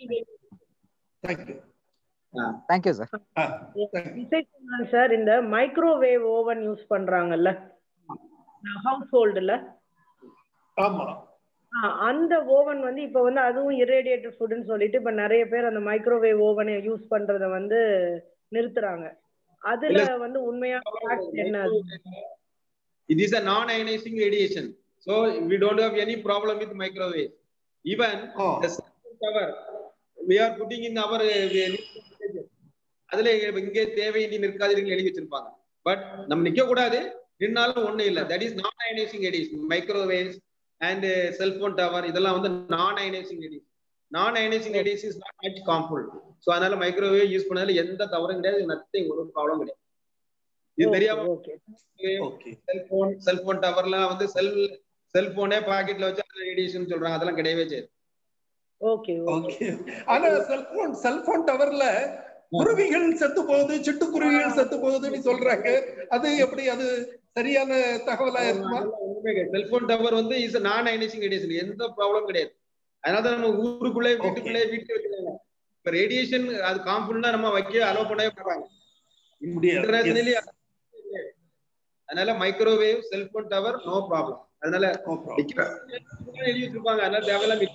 Thank you, sir. Sir, இந்த microwave oven use பண்றாங்கல்ல ஹவுஸ் ஹோல்டுல, ஆமா, அந்த oven வந்து இப்ப வந்து அதுவும் irradiated ஃபுட்னு சொல்லிட்டு இப்ப நிறைய பேர் அந்த மைக்ரோவேவ் ஓவனை யூஸ் பண்றத வந்து நிறுத்துறாங்க. அதுல வந்து உண்மையா என்ன? It is a non-ionizing radiation, so we don't have any problem with microwave. Even the cover we are putting in our அதுல இங்கே தேவையின்றி நிற்காதீர்கள் எழுதி வச்சிருப்பாங்க. பட் நம்ம நிக்க கூடாது, நின்னாலும் ஒண்ணு இல்ல. That is non ionising radiation. Microwaves and cellphone tower இதெல்லாம் வந்து non ionising radiation. Non ionising radiation is not much harmful. So அதனால மைக்ரோவேவ் யூஸ் பண்ணதுல எந்த தவறும் கிடையாது. நத்திங், ஒரு ப்ராப்ளம் கிடையாது. இது தெரியாம செல்போன் டவர்லாம் வந்து செல்போனே பாக்கெட்ல வச்சு ரேடியேஷன் சொல்றாங்க. அதெல்லாம் கிடையவே செய்யாது. ஓகே. ஆனா செல்போன் டவர்ல குருவிகள் செத்து போகுது, சிட்டுக்குருவிகள் செத்து போகுதுன்னு சொல்றாங்க. அது எப்படி, அது சரியான தகவலா இருக்குமா? செல்போன் டவர் வந்து இஸ் நான் அயனைசிங் ரேடியேஷன், எந்த ப்ராப்ளம் கிடையாது. அதனால நம்ம ஊருக்குள்ளே வீட்டுக்குள்ளே வச்சுருக்காங்க. இப்ப ரேடியேஷன் அது காம்பவுண்ட்னா நம்ம வைக்க அலோவ் பண்ணவே மாட்டாங்க இன்டர்நேஷனலி. அதனால microwave, cellphone tower no problem. அதனால எழுதி வச்சிருப்பாங்க, அதனால தேவையில்லாம.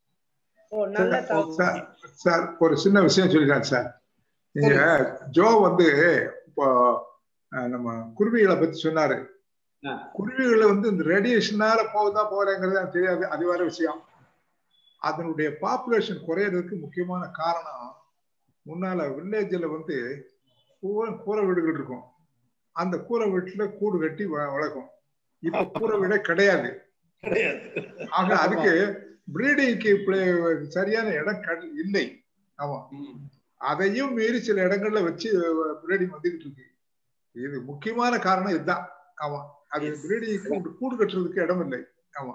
சார் ஒரு சின்ன விஷயம் சொல்லிடுறேன் சார். நீங்க ஜோ வந்து இப்போ நம்ம குருவிகளை பத்தி சொன்னாரு. குருவிகளை வந்து இந்த ரேடியேஷனால போறேங்கிறது எனக்கு தெரியாது, அது வேற விஷயம். அதனுடைய பாப்புலேஷன் குறையறதுக்கு முக்கியமான காரணம், முன்னால வில்லேஜ்ல வந்து கூரை வீடுகள் இருக்கும். அந்த கூரை வீட்டுல கூடு கட்டி வளர்க்கும். இப்ப கூரை வீடே கிடையாது. ஆக அதுக்கு பிரீடிங்க்கு சரியான இடம் இல்லை. ஆமா, அதையும் மீறி சில இடங்கள்ல வச்சு பிரீடிங் வந்துகிட்டு இருக்கு. இது முக்கியமான காரணம் இதுதான். ஆமா, அது பிரீடிங் கூடு கட்டுறதுக்கு இடம் இல்லை. ஆமா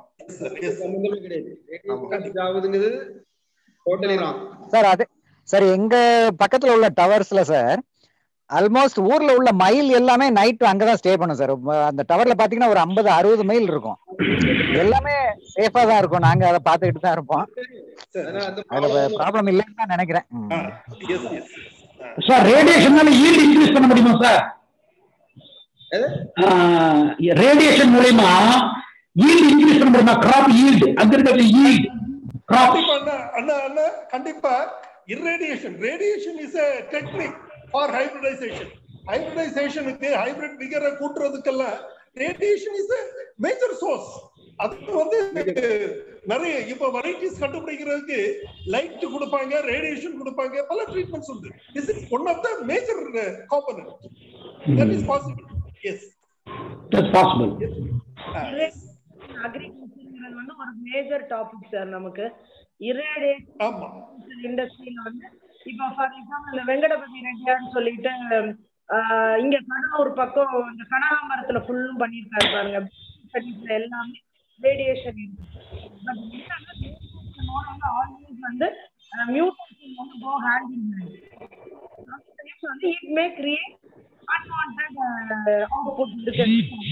சார், அது சார் எங்க பக்கத்துல உள்ள டவர்ஸ்ல சார் ஆல்மோஸ்ட் ஊர்ல உள்ள மைல் எல்லாமே நைட் அங்கதான் ஸ்டே பண்ணும் சார். அந்த டவர்ல பாத்தீங்கன்னா ஒரு 50-60 மைல் இருக்கும். எல்லாமே சேஃபா தான் இருக்கும். நாங்க அதை பாத்துக்கிட்டு தான் இருப்போம். அதுல ப்ராப்ளம் இல்லைன்னு தான் நினைக்கிறேன். சார் ரேடியேஷனால ஈல்ட் இன்க்ரீஸ் பண்ண முடியுமா சார்? ரேடியேஷன் மூலமா ஈல்ட் இன்க்ரீஸ் பண்ண முடியுமா? Crop yield, agriculture yield, crop. அண்ணா கண்டிப்பா irradiation, radiation is a technique for hybridization. ஹைபிரிடைசேஷனுக்கு ஹைபிரிட் விகரை கூட்டுறதுக்கெல்லாம் radiation is a major source. அது வந்து நிறைய இப்ப வெரைட்டிஸ் கண்டுபிடிக்கிறதுக்கு லைட் கொடுப்பாங்க, ரேடியேஷன் கொடுப்பாங்க, பல ட்ரீட்மெண்ட்ஸ் உண்டு. This is one of the major component. That is possible. Yes, that's possible. Agriculture வந்து ஒரு மேஜர் டாபிக் சார். நமக்கு irradiation இண்டஸ்ட்ரியில வந்து இப்ப ஃபார் எக்ஸாம்பிள் வெங்கடபதி ரெட்டியார்னு சொல்லிட்டு இங்க கடலூர் பக்கம் இந்த கனகாமரத்துல ஃபுல்லும் பண்ணிருக்காரு பாருங்க. எல்லாமே ரேடியேஷன் இருக்கு. பட் ஆல்வேஸ் வந்து மியூட்டேஷன் வந்து கோ ஹேண்ட் இன் ஹேண்ட். வந்து it may create unwanted output இருக்கு.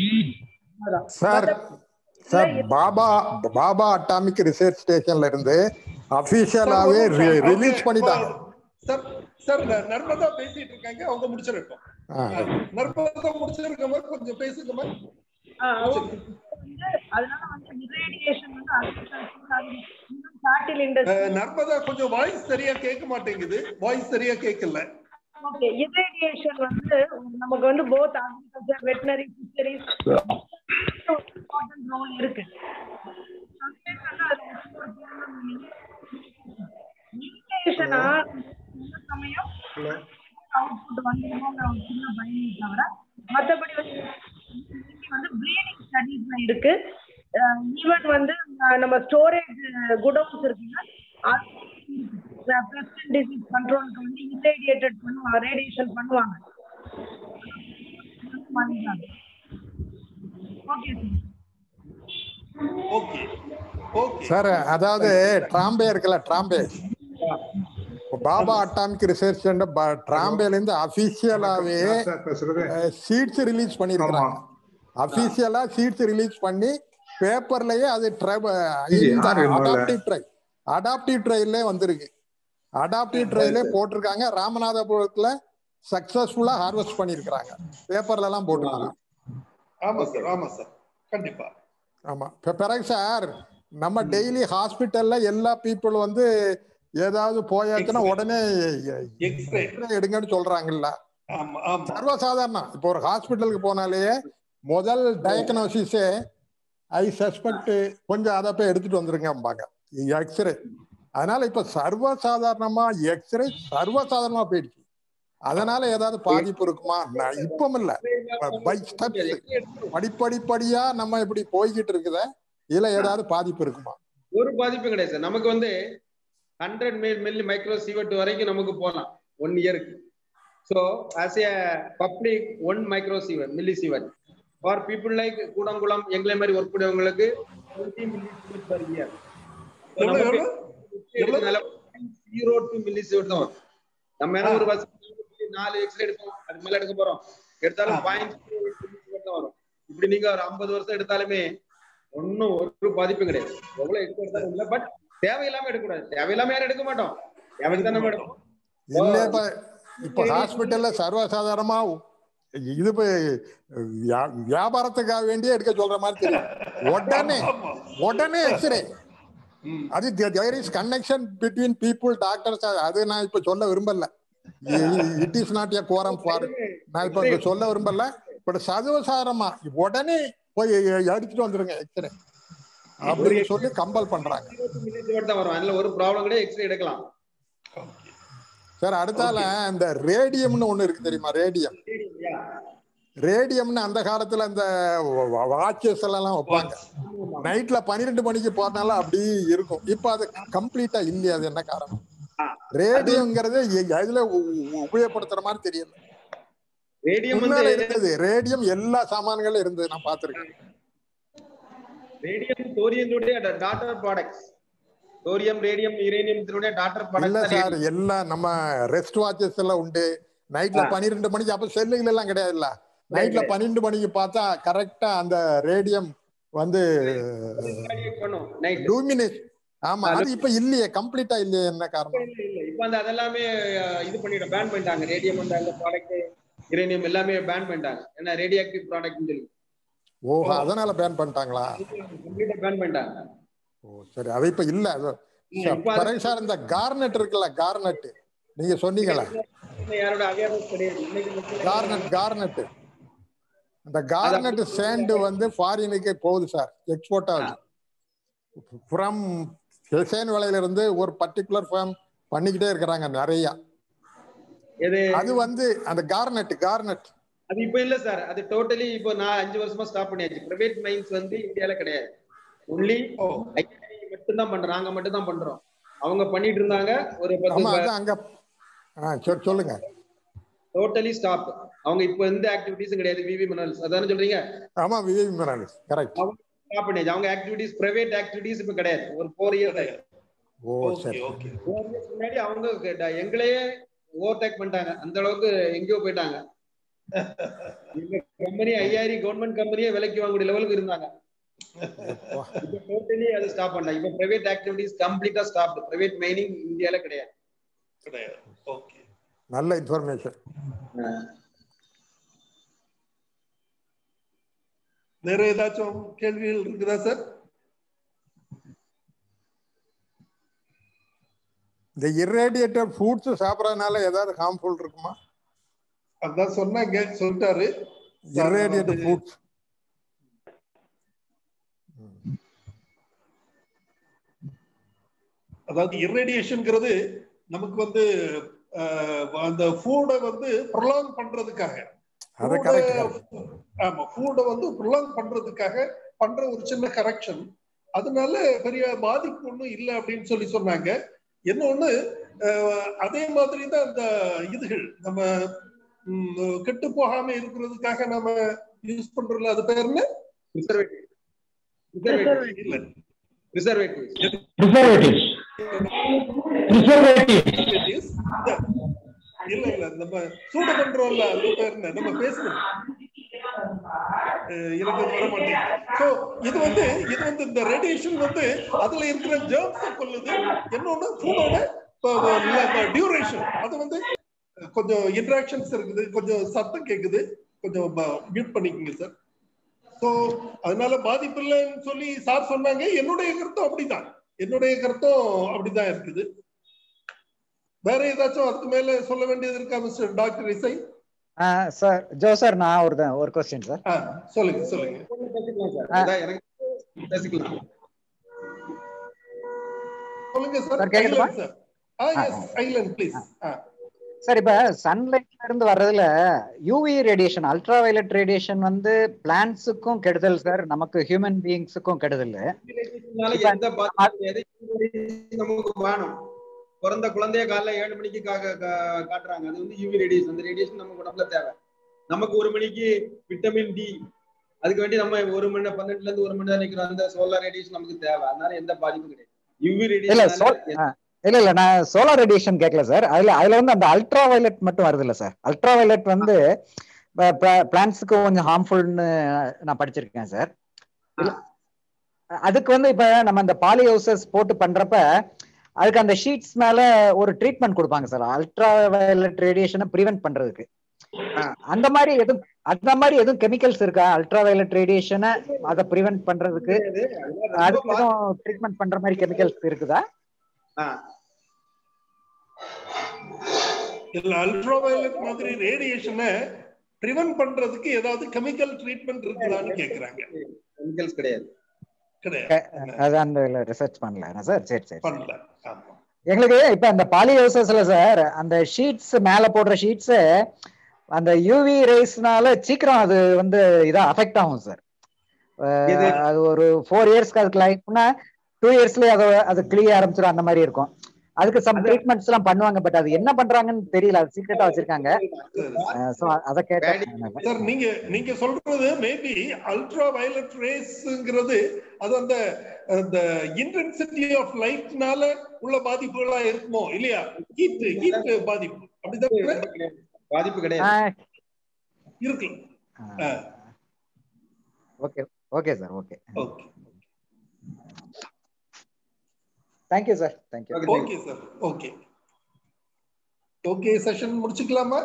சார் பாபா அட்டாமிக் ரிசர்ச் ஸ்டேஷன்ல இருந்து அபிஷியலாவே ரிலீஸ் பண்ணிட்டாங்க. சார் நர்மதா பேசிட்டு இருக்காங்க, அவங்க முடிச்சிருக்கோம். நர்மதா முடிச்சிருக்கோம், கொஞ்சம் பேசுங்கம்மா. அதனால வந்து irradiation வந்து சாட்டில் இண்டஸ்ட்ரி. நர்மதா கொஞ்சம் வாய்ஸ் சரியா கேட்க மாட்டேங்குது, வாய்ஸ் சரியா கேட்கல. ஓகே, irradiation வந்து நமக்கு வந்து both agriculture, veterinary, fisheries important role இருக்கு. irradiation-ஆ சமயம் அவுட்புட் வந்துருமோங்கிற ஒரு சின்ன பயமே தவிர மற்றபடி வந்து ப்ரீடிங் ஸ்டடீஸ்ல இருக்கு. ஈவன் வந்து நம்ம ஸ்டோரேஜ் குடவுன்ஸ் இருக்குன்னா பெஸ்ட் அண்ட் டிசீஸ் கண்ட்ரோலுக்கு வந்து irradiated பண்ணுவாங்க, ரேடியேஷன் பண்ணுவாங்க. சார் அதாவது டிராம்பே இருக்குல்ல, Trombay Bhabha atomic research centre டிராம்பேல இருந்து அபிஷியலாவே சீட்ஸ் ரிலீஸ் பண்ணிருக்காங்க. அபிஷியலா சீட்ஸ் ரிலீஸ் பண்ணி பேப்பர்லயே அது அடாப்டிவ் ட்ரைல வந்திருக்கு. அடாப்டிவ் ட்ரைல போட்டிருக்காங்க. ராமநாதபுரத்துல சக்சஸ்ஃபுல்லா ஹார்வெஸ்ட் பண்ணிருக்காங்க. பேப்பர்ல எல்லாம் போட்டிருக்காங்க. ஆமா சார், ஆமா சார், கண்டிப்பா. ஆமா. பிறகு சார் நம்ம டெய்லி ஹாஸ்பிட்டல்ல எல்லா பீப்புள் வந்து ஏதாவது போயாச்சுன்னா உடனே எக்ஸ்ரே எடுங்கன்னு சொல்றாங்கல்ல. சர்வசாதாரணம். இப்போ ஒரு ஹாஸ்பிட்டலுக்கு போனாலே முதல் டயக்னோசிஸே ஐ சஸ்பெக்ட், கொஞ்சம் அதை போய் எடுத்துட்டு வந்துருங்கம்பாங்க, எக்ஸ்ரே. அதனால இப்ப சர்வசாதாரணமா எக்ஸ்ரே சர்வசாதாரணமா போயிடுச்சு. அதனால ஏதாவது பாதிப்பு இருக்குமா? இப்பவும் இல்ல, பை ஸ்டெப்ஸ், படிப்படிப்படியா நம்ம இப்படி போய்கிட்டு இருக்குத. இதுல ஏதாவது பாதிப்பு இருக்குமா? ஒரு பாதிப்பு கிடையாது சார். நமக்கு வந்து 100 மில்லி மைக்ரோ சீவர்ட் வரைக்கும் நமக்கு போகலாம் 1 இயருக்கு. So as a public 1 micro sievert milli sievert for people like Kudankulam எங்களை மாதிரி ஒர்க் பண்ணுறவங்களுக்கு 20 மில்லி சீவர்ட் பர் இயர். 0.02 மில்லி சீவர்ட் தான் வரும். நம்ம என்ன ஒரு 4 எக்ஸ்ரே எடுப்போம், அதுக்கு மேல எடுக்க போறோம், எடுத்தாலும் 0.2 தான் வரும். இப்படி நீங்க ஒரு 50 வருஷம் எடுத்தாலுமே ஒன்னும் ஒரு பாதிப்பு கிடையாது. எவ்வளவு எக்ஸ்ரே எடுத்தாலும் இல்லை. பட் தேவையில்லாம எடுக்கக்கூடாது. தேவையில்லாம யாரும் எடுக்க மாட்டோம், தேவைக்கு தான் நம்ம எடுப்போம். இல்ல இப்ப ஹாஸ்பிட்டல்ல சர்வசாதாரணமா இது வியாபாரத்துக்காக வேண்டியே எடுக்க சொல்ற மாதிரி தெரியும். உடனே எக்ஸ்ரே. அது there is connection between people doctors. அது நான் இப்ப சொல்ல விரும்பல. It is not a quorum for. நான் இப்ப சொல்ல விரும்பல. பட் சர்வசாதாரணமா உடனே போய் அடிச்சுட்டு வந்துருங்க எக்ஸ்ரே அப்படின்னு சொல்லி கம்பல் பண்றாங்க. ஒரு ப்ராப்ளம் கூட எக்ஸ்ரே எடுக்கலாம் சார். அடுத்தால இந்த ரேடியம்னு ஒண்ணு இருக்கு தெரியுமா? ரேடியம்னு அந்த காலத்துல அந்த வாட்சஸ் எல்லாம் வைப்பாங்க. நைட்ல 12 மணிக்கு போறதுனால அப்படி இருக்கும். இப்ப அது கம்ப்ளீட்டா இல்லையா? அது என்ன காரணம்? ரேடியம்ங்கிறது அதுல உபயோகப்படுத்துற மாதிரி தெரியல. இருந்தது ரேடியம் எல்லா சாமான்களும் இருந்தது, நான் பாத்திருக்கேன். ரேடியம் தோரியனுடைய டாட்டர் ப்ராடக்ட்ஸ். தோரியம், ரேடியம், யுரேனியத்தினுடைய டாட்டர் ப்ராடக்ட்ஸ் இல்ல சார். எல்லாம் நம்ம ரெஸ்ட் வாட்சஸ் எல்லாம் உண்டு. நைட்ல 12 மணிக்கு அப்ப செல்லுகள் எல்லாம் கிடையாதுல்ல. நைட்ல 12 மணிக்கு பார்த்தா கரெக்டா அந்த ரேடியம் வந்து லூமினேஷன். ஆமா, அது இப்ப இல்லையே, கம்ப்ளீட்டா இல்லையே. என்ன காரணம்? இப்ப அந்த அதெல்லாமே இது பண்ணிட்டு பேன் பண்ணிட்டாங்க. ரேடியம் அந்த ப்ராடக்ட், யுரேனியம் எல்லாமே பேன் பண்ணிட்டாங்க. ஏன்னா ரேடியோ ஆக்டிவ் ப்ராடக்ட்னு சொல்லி. ஓஹோ, அதனால பேன் பண்ணிட்டாங்களா? கம்ப்ளீட்டா பேன் பண்ணிட்டாங்க. ஓ சரி. அது இப்ப இல்ல. பிறகு சார் இந்த கார்னெட் இருக்குல்ல, கார்னெட் நீங்க சொன்னீங்களா? யாரோட அவேர்னஸ் கிடையாது. கார்னெட் அந்த கார்னெட் சேண்ட் வந்து ஃபாரினுக்கு போகுது சார், எக்ஸ்போர்ட் ஆகுது. ஃப்ரம் ஹெசேன் வேலையில இருந்து ஒரு பர்டிகுலர் ஃபார்ம் பண்ணிக்கிட்டே இருக்கிறாங்க நிறைய. அது வந்து அந்த கார்னெட் அது இப்ப இல்ல சார். அது டோட்டலி இப்போ நான் 5 வருஷமா ஸ்டாப் பண்ணியாச்சு. பிரைவேட் மைன்ஸ் வந்து இந்தியால கிடையாது. ஒன்லி மட்டும் தான் பண்றோம். நாங்க மட்டும் தான் பண்றோம். அவங்க பண்ணிட்டு இருந்தாங்க ஒரு 10 அங்க சொல்லுங்க. Totally stop. அவங்க இப்போ எந்த ஆக்டிவிட்டீஸும் கிடையாது. விவி மினரல்ஸ் அதானே சொல்றீங்க? ஆமா, விவி மினரல்ஸ் கரெக்ட். ஸ்டாப் பண்ணியாச்சு. அவங்க ஆக்டிவிட்டீஸ், பிரைவேட் ஆக்டிவிட்டீஸ் இப்ப கிடையாது. ஒரு 4 இயர்ஸ் ஆயிடுச்சு. ஓ சரி. 4 இயர்ஸ் முன்னாடி அவங்க எங்களையே ஓவர்டேக் பண்ணிட்டாங்க. அந்த அளவுக்கு எங்கேயோ போயிட்டாங்க. கம்பெனி 5000 கவர்மெண்ட் கம்பெனியே விலைக்கு வாங்கக்கூடிய லெவலுக்கு இருந்தாங்க. இப்ப டோட்டலி அது ஸ்டாப் பண்ணாங்க. இப்ப private activities completely stop. Private mining இந்தியால கிடையாது. ஓகே, நல்ல இன்ஃபர்மேஷன். வேற ஏதாச்சும் கேள்விகள் இருக்குதா சார்? இந்த இர்ரேடியேட்டட் ஃபுட்ஸ் சாப்பிடறதுனால ஏதாவது ஹார்ம்ஃபுல் இருக்குமா? அதான் சொன்னாங்க, சொல்லிட்டாரு. இர்ரேடியேட்டட் ஃபுட்ஸ் அதாவது இர்ரேடியேஷன்ங்கிறது நமக்கு வந்து அந்த ஃபுட்டை வந்து ப்ரொலாங் பண்றதுக்காக, ஆமா ஃபுட்டை வந்து ப்ரொலாங் பண்றதுக்காக பண்ற ஒரு சின்ன கரெக்ஷன். அதனால பெரிய பாதிப்பு ஒன்றும் இல்லை அப்படின்னு சொன்னாங்க. இன்னொன்னு, அதே மாதிரி தான் அந்த இதுகள் நம்ம கெட்டு போகாம இருக்கிறதுக்காக நம்ம யூஸ் பண்றோம்ல, அது பேர் என்ன? இல்ல இல்ல, நம்ம சூடு பண்றோம்ல, அது பேர் என்ன? நம்ம பேசுறது எனக்கு வர மாட்டேங்குது. சோ இது வந்து இந்த ரேடியேஷன் வந்து அதுல இருக்கிற ஜெர்ம்ஸை கொல்லுது. இன்னொன்னு ஃபுட்டோட டியூரேஷன், அது வந்து கொஞ்சம் இன்ட்ராக்ஷன்ஸ் இருக்குது, கொஞ்சம் சத்தம் கேக்குது, கொஞ்சம் மியூட் பண்ணிக்கோங்க சார். சோ அதனால பாதிப்பு இல்லைன்னு சொல்லி சார் சொன்னாங்க. என்னுடைய கருத்தும் அப்படிதான் இருக்குது. வேற ஏதாச்சும் அதுக்கு மேல சொல்ல வேண்டியது இருக்கா mister doctor Isai? Sir Joe sir, நான் ஒரு क्वेश्चन சார். சொல்லுங்க. சொல்லுங்க சார். கேக்குதா sir? Yes, island please. Sir, இப்ப சன்லைட்ல இருந்து வர்றதுல UV radiation, ultraviolet radiation வந்து பிளான்ட்ஸுக்கும் கெடுதல் சார், நமக்கு ஹியூமன் பீயிங்ஸுக்கும் கெடுதல். நமக்கு வேணும். பிறந்த குழந்தைய காலைல 7 மணிக்கு காட்டுறாங்க. அது வந்து யூவி ரேடியேஷன். அந்த ரேடியேஷன் நமக்கு உடம்புல தேவை. நமக்கு 1 மணிக்கு விட்டமின் டி, அதுக்கு வேண்டி நம்ம 1 மணி 12ல இருந்து 1 மணி தான் நிக்கிறோம். அந்த சோலார் ரேடியேஷன் நமக்கு தேவை. அதனால எந்த பாதிப்பும் கிடையாது. யூவி ரேடியேஷன் இல்ல நான் சோலார் ரேடியேஷன் கேட்கல சார். அதுல வந்து அந்த அல்ட்ரா வயலட் மட்டும் வருது இல்ல சார். அல்ட்ரா வயலட் வந்து பிளான்ட்ஸுக்கு கொஞ்சம் ஹார்ம்ஃபுல்னு நான் படிச்சிருக்கேன் சார். அதுக்கு வந்து இப்ப நம்ம அந்த பாலி ஹவுசஸ் போட்டு பண்றப்ப அதுக்கு அந்த ஷீட்ஸ் மேல ஒரு ட்ரீட்மெண்ட் கொடுப்பாங்க சார், அல்ட்ரா வயலட் ரேடியேஷனை பிரிவென்ட் பண்றதுக்கு. அந்த மாதிரி எதுவும் கெமிக்கல்ஸ் இருக்கா அல்ட்ரா வயலட் ரேடியேஷனை அதை ப்ரிவென்ட் பண்றதுக்கு? அதுக்கு எதுவும் ட்ரீட்மெண்ட் பண்ற மாதிரி கெமிக்கல்ஸ் இருக்குதா? இல்ல, அல்ட்ரா வயலட் மாதிரி ரேடியேஷனை ப்ரிவென்ட் பண்றதுக்கு ஏதாவது கெமிக்கல் ட்ரீட்மெண்ட் இருக்குதான்னு கேக்குறாங்க. கெமிக்கல்ஸ் கிடையாது. அது அந்த ரிசர்ச் பண்ணல சார். சரி சரி பண்ணல. எங்களுக்கு இப்ப அந்த பாலி ஹவுசஸ்ல சார் அந்த ஷீட்ஸ் மேல போடுற ஷீட்ஸ் அந்த யூவி ரேஸ்னால சீக்கிரம் அது வந்து இதா அஃபெக்ட் ஆகும் சார். அது ஒரு 4 இயர்ஸ்க்கு அதுக்கு லைஃப்னா 2 இயர்ஸ்லயே அது கிளிய ஆரம்பிச்சிடும். அந்த மாதிரி இருக்கும். அதுக்கு சம் ட்ரீட்மெண்ட்ஸ் எல்லாம் பண்ணுவாங்க. பட் அது என்ன பண்றாங்கன்னு தெரியல. அது சீக்ரெட்டா வச்சிருக்காங்க. சோ அத கேட்டேன் சார். நீங்க சொல்றது மேபி அல்ட்ரா வயலட் ரேஸ்ங்கிறது அது அந்த இன்டென்சிட்டி ஆஃப் லைட்னால உள்ள பாதிப்புகளா இருக்குமோ இல்லையா? ஹீட் பாதிப்பு அப்படிதான். பாதிப்பு கிடையாது. இருக்கு. Okay okay sir. Okay okay. Thank you sir. Thank you. Okay sir. Okay okay. Session முடிச்சுக்கலாமா?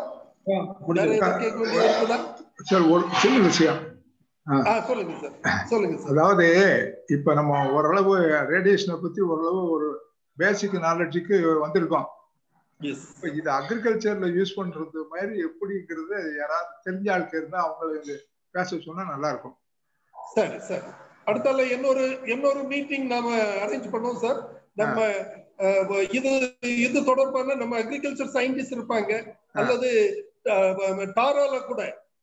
சார் ஒரு சின்ன விஷயம். சொல்லுங்க சார். சொல்லுங்க சார். அதாவது இப்ப நம்ம ஓரளவு ரேடியேஷனை பத்தி ஓரளவு ஒரு பேசிக் நாலேஜுக்கு வந்திருக்கோம். இது அக்ரிகல்ச்சர்ல யூஸ் பண்றது மாதிரி எப்படிங்கிறது யாராவது தெரிஞ்ச ஆளுக்கு இருந்தா அவங்களுக்கு பேச சொன்னா நல்லா இருக்கும். சரி சரி. அடுத்தால இன்னொரு மீட்டிங் நாம அரேஞ்ச் பண்ணோம் சார். நம்ம இது தொடர்பான நம்ம அக்ரிகல்ச்சர் சயின்டிஸ்ட் இருப்பாங்க, அல்லது டாரால கூட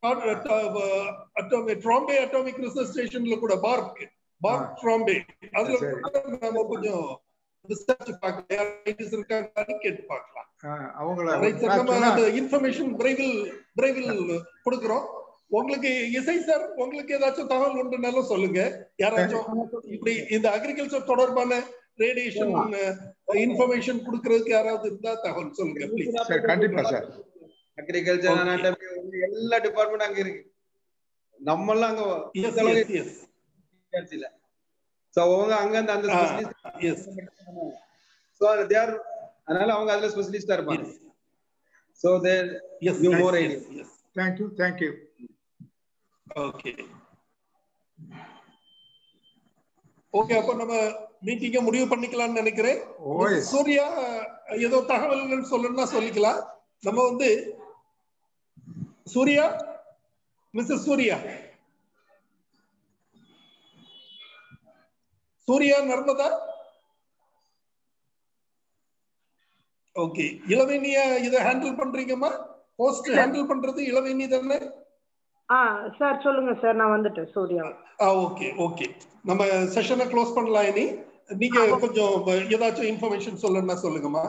ட்ராம்பே அட்டாமிக் ரிசர்ச் ஸ்டேஷன்ல கூட பார்க் ட்ராம்பே அதுல கூட நாம கொஞ்சம் ரிசர்ச் பார்க்கலாம் இருக்காங்க கேட்டு பார்க்கலாம். அவங்கள இன்ஃபர்மேஷன் விரைவில் கொடுக்கிறோம். உங்களுக்கு இசை சார், உங்களுக்கு ஏதாச்சும் தகவல் உண்டுனாலும் சொல்லுங்க. யாராச்சும் இப்படி இந்த அக்ரிகல்ச்சர் தொடர்பான ரேடியேஷன் இன்ஃபர்மேஷன் கொடுக்கிறதுக்கு யாராவது இருந்தா தகவல் சொல்லுங்க ப்ளீஸ். கண்டிப்பா சார். அக்ரிகல்ச்சர் எல்லா டிபார்ட்மெண்ட் அங்க இருக்கு. நம்ம எல்லாம் அங்க இல்ல. சோ அவங்க அங்க அந்த ஸ்பெஷலிஸ்ட். சோ தே ஆர், அதனால அவங்க அதுல ஸ்பெஷலிஸ்டா இருப்பாங்க. So they you more idea. Thank you. Okay okay. அப்ப நம்ம மீட்டிங்க முடிவு பண்ணிக்கலாம்னு நினைக்கிறேன். சூர்யா ஏதோ தகவல்கள் சொல்லணும்னா சொல்லிக்கலாம். நம்ம சூர்யா, மிஸ்ஸஸ் சூர்யா நர்மதா. ஓகே. இளவேணியா இதை ஹேண்டில் பண்றீங்கம்மா? போஸ்ட் ஹேண்டில் பண்றது இளவேணி தானே? சார் சொல்லுங்க சார். நான் வந்துட்டேன் சூர்யா. Okay okay. நம்ம செஷனை க்ளோஸ் பண்ணலாம். இனி நீங்க கொஞ்சம் ஏதாச்சும் இன்ஃபர்மேஷன் சொல்லணும்னா சொல்லுங்கம்மா.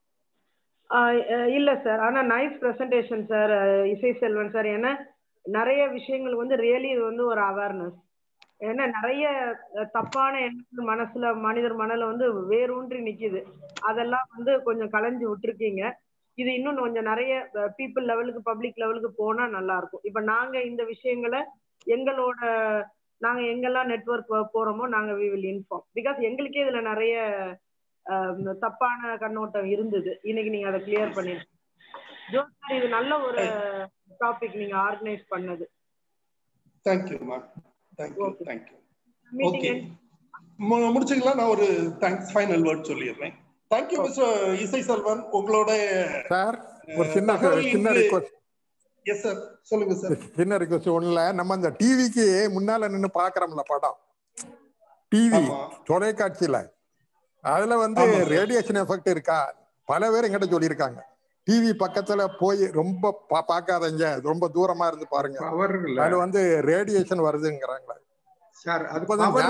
இல்ல சார், ஆனா நைஸ் பிரசன்டேஷன் சார் இசை செல்வன் சார். ஏன்னா நிறைய விஷயங்கள் ரியலி இது ஒரு அவேர்னஸ். ஏன்னா நிறைய தப்பான எண்ணங்கள் மனிதர் மனதில் வேரூன்றி நிக்குது. அதெல்லாம் கொஞ்சம் களைஞ்சு விட்டுருக்கீங்க. இது இன்னும் கொஞ்சம் நிறைய பீப்புள் லெவலுக்கு, பப்ளிக் லெவலுக்கு போனா நல்லா இருக்கும். இப்ப நாங்க இந்த விஷயங்களை நாங்க எங்கெல்லாம் நெட்வொர்க் போறோமோ நாங்க we will inform. பிகாஸ் எங்களுக்கே இதுல நிறைய தப்பான கண்ணோட்டம் இருந்தது. இன்னைக்கு நீங்க அதை கிளியர் பண்ணிருக்கீங்க. ஜோஸ் சார், இது நல்ல ஒரு டாபிக் நீங்க ஆர்கனைஸ் பண்ணது. தேங்க்யூமா. தேங்க்யூ. ஓகே, முடிச்சுக்கலாம். நான் ஒரு தேங்க்ஸ் ஃபைனல் வேர்ட் சொல்லிடுறேன். Thank you mister Isai Selvan. உங்களோட சார் ஒரு சின்ன ரிக்வெஸ்ட். எஸ் சார், சொல்லுங்க சார். சின்ன ரிக்வெஸ்ட் ஒண்ணுல, நம்ம அந்த டிவிக்கு முன்னால நின்று பாக்குறோம்ல படம், டிவி தொலைக்காட்சியில, அதுல ரேடியேஷன் எஃபெக்ட் இருக்கா? பல பேர் எங்கிட்ட சொல்லியிருக்காங்க. டிவி பக்கத்துல போய் ரொம்ப பாக்காதீங்க, ரொம்ப தூரமா இருந்து பாருங்க, அதுல ரேடியேஷன் வருதுங்கிறாங்களே சார். அது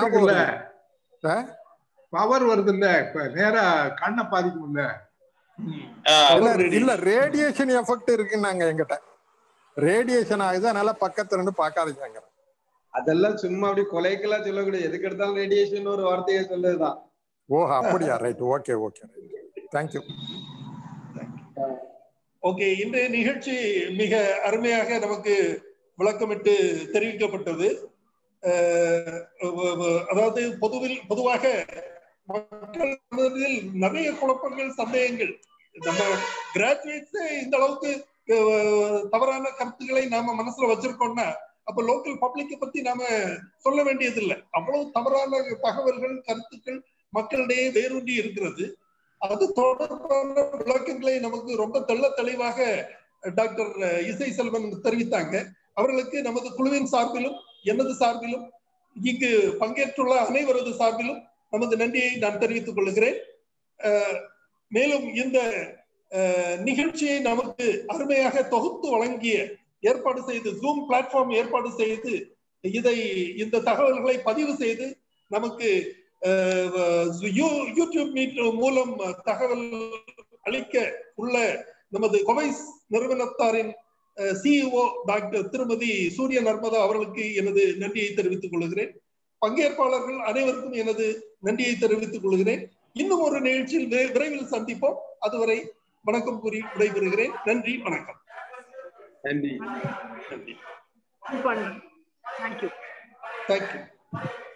பவர் வருது இல்ல, இப்ப நேரா கண்ணை பாதிக்கும் இல்ல ரேடியேஷன் எஃபெக்ட் இருக்குன்னாங்க எங்கிட்ட. ரேடியேஷன் ஆகுது, அதனால பக்கத்துல இருந்து பாக்காதீங்க. அதெல்லாம் சும்மா அப்படி கொலைக்கெல்லாம் சொல்லக்கூடாது. எதுக்கு எடுத்தாலும் ரேடியேஷன் ஒரு வார்த்தையை சொல்லுதுதான். ஓ அப்படியா? Right. Okay okay, thank you. Okay, இன்றைய நிகழ்ச்சி மிக அருமையாக நமக்கு விளக்கமிட்டு தெரிவிக்கப்பட்டது. அதாவது பொதுவாக மக்கள் மனதில் நிறைய குழப்பங்கள், சந்தேகங்கள். நம்ம கிராஜுவேட்ஸ் இந்த அளவுக்கு தவறான கருத்துக்களை நாம மனசுல வச்சிருக்கோம்னா அப்ப லோக்கல் பப்ளிக்கை பத்தி நாம சொல்ல வேண்டியது இல்லை. அவ்வளவு தவறான தகவல்கள் கருத்துக்கள் மக்களிடையே வேரூன்றி இருக்கிறது. அது தொடர்பான விளக்கங்களை நமக்கு ரொம்ப தெளிவாக டாக்டர் இசை செல்வன் தெரிவித்தாங்க. அவர்களுக்கு நமது குழுவின் சார்பிலும் எனது சார்பிலும் இங்கு பங்கேற்றுள்ள அனைவரது சார்பிலும் நமது நன்றியை நான் தெரிவித்துக் கொள்கிறேன். மேலும் இந்த நிகழ்ச்சியை நமக்கு அருமையாக தொகுத்து வழங்கிய ஏற்பாடு செய்து ஜூம் பிளாட்ஃபார்ம் ஏற்பாடு செய்து இந்த தகவல்களை பதிவு செய்து நமக்கு யூடியூப் மீட் மூலம் தகவல் அளிக்க உள்ள நமது கொவைஸ் நிறுவனத்தாரின் சிஇஓ டாக்டர் திருமதி சூரிய நர்மதா அவர்களுக்கு எனது நன்றியை தெரிவித்துக் கொள்கிறேன். பங்கேற்பாளர்கள் அனைவருக்கும் எனது நன்றியை தெரிவித்துக் கொள்கிறேன். இன்னும் ஒரு நிகழ்ச்சியில் விரைவில் சந்திப்போம். அதுவரை வணக்கம் கூறி விடைபெறுகிறேன். நன்றி, வணக்கம். நன்றி. நன்றி. தேங்க்யூ.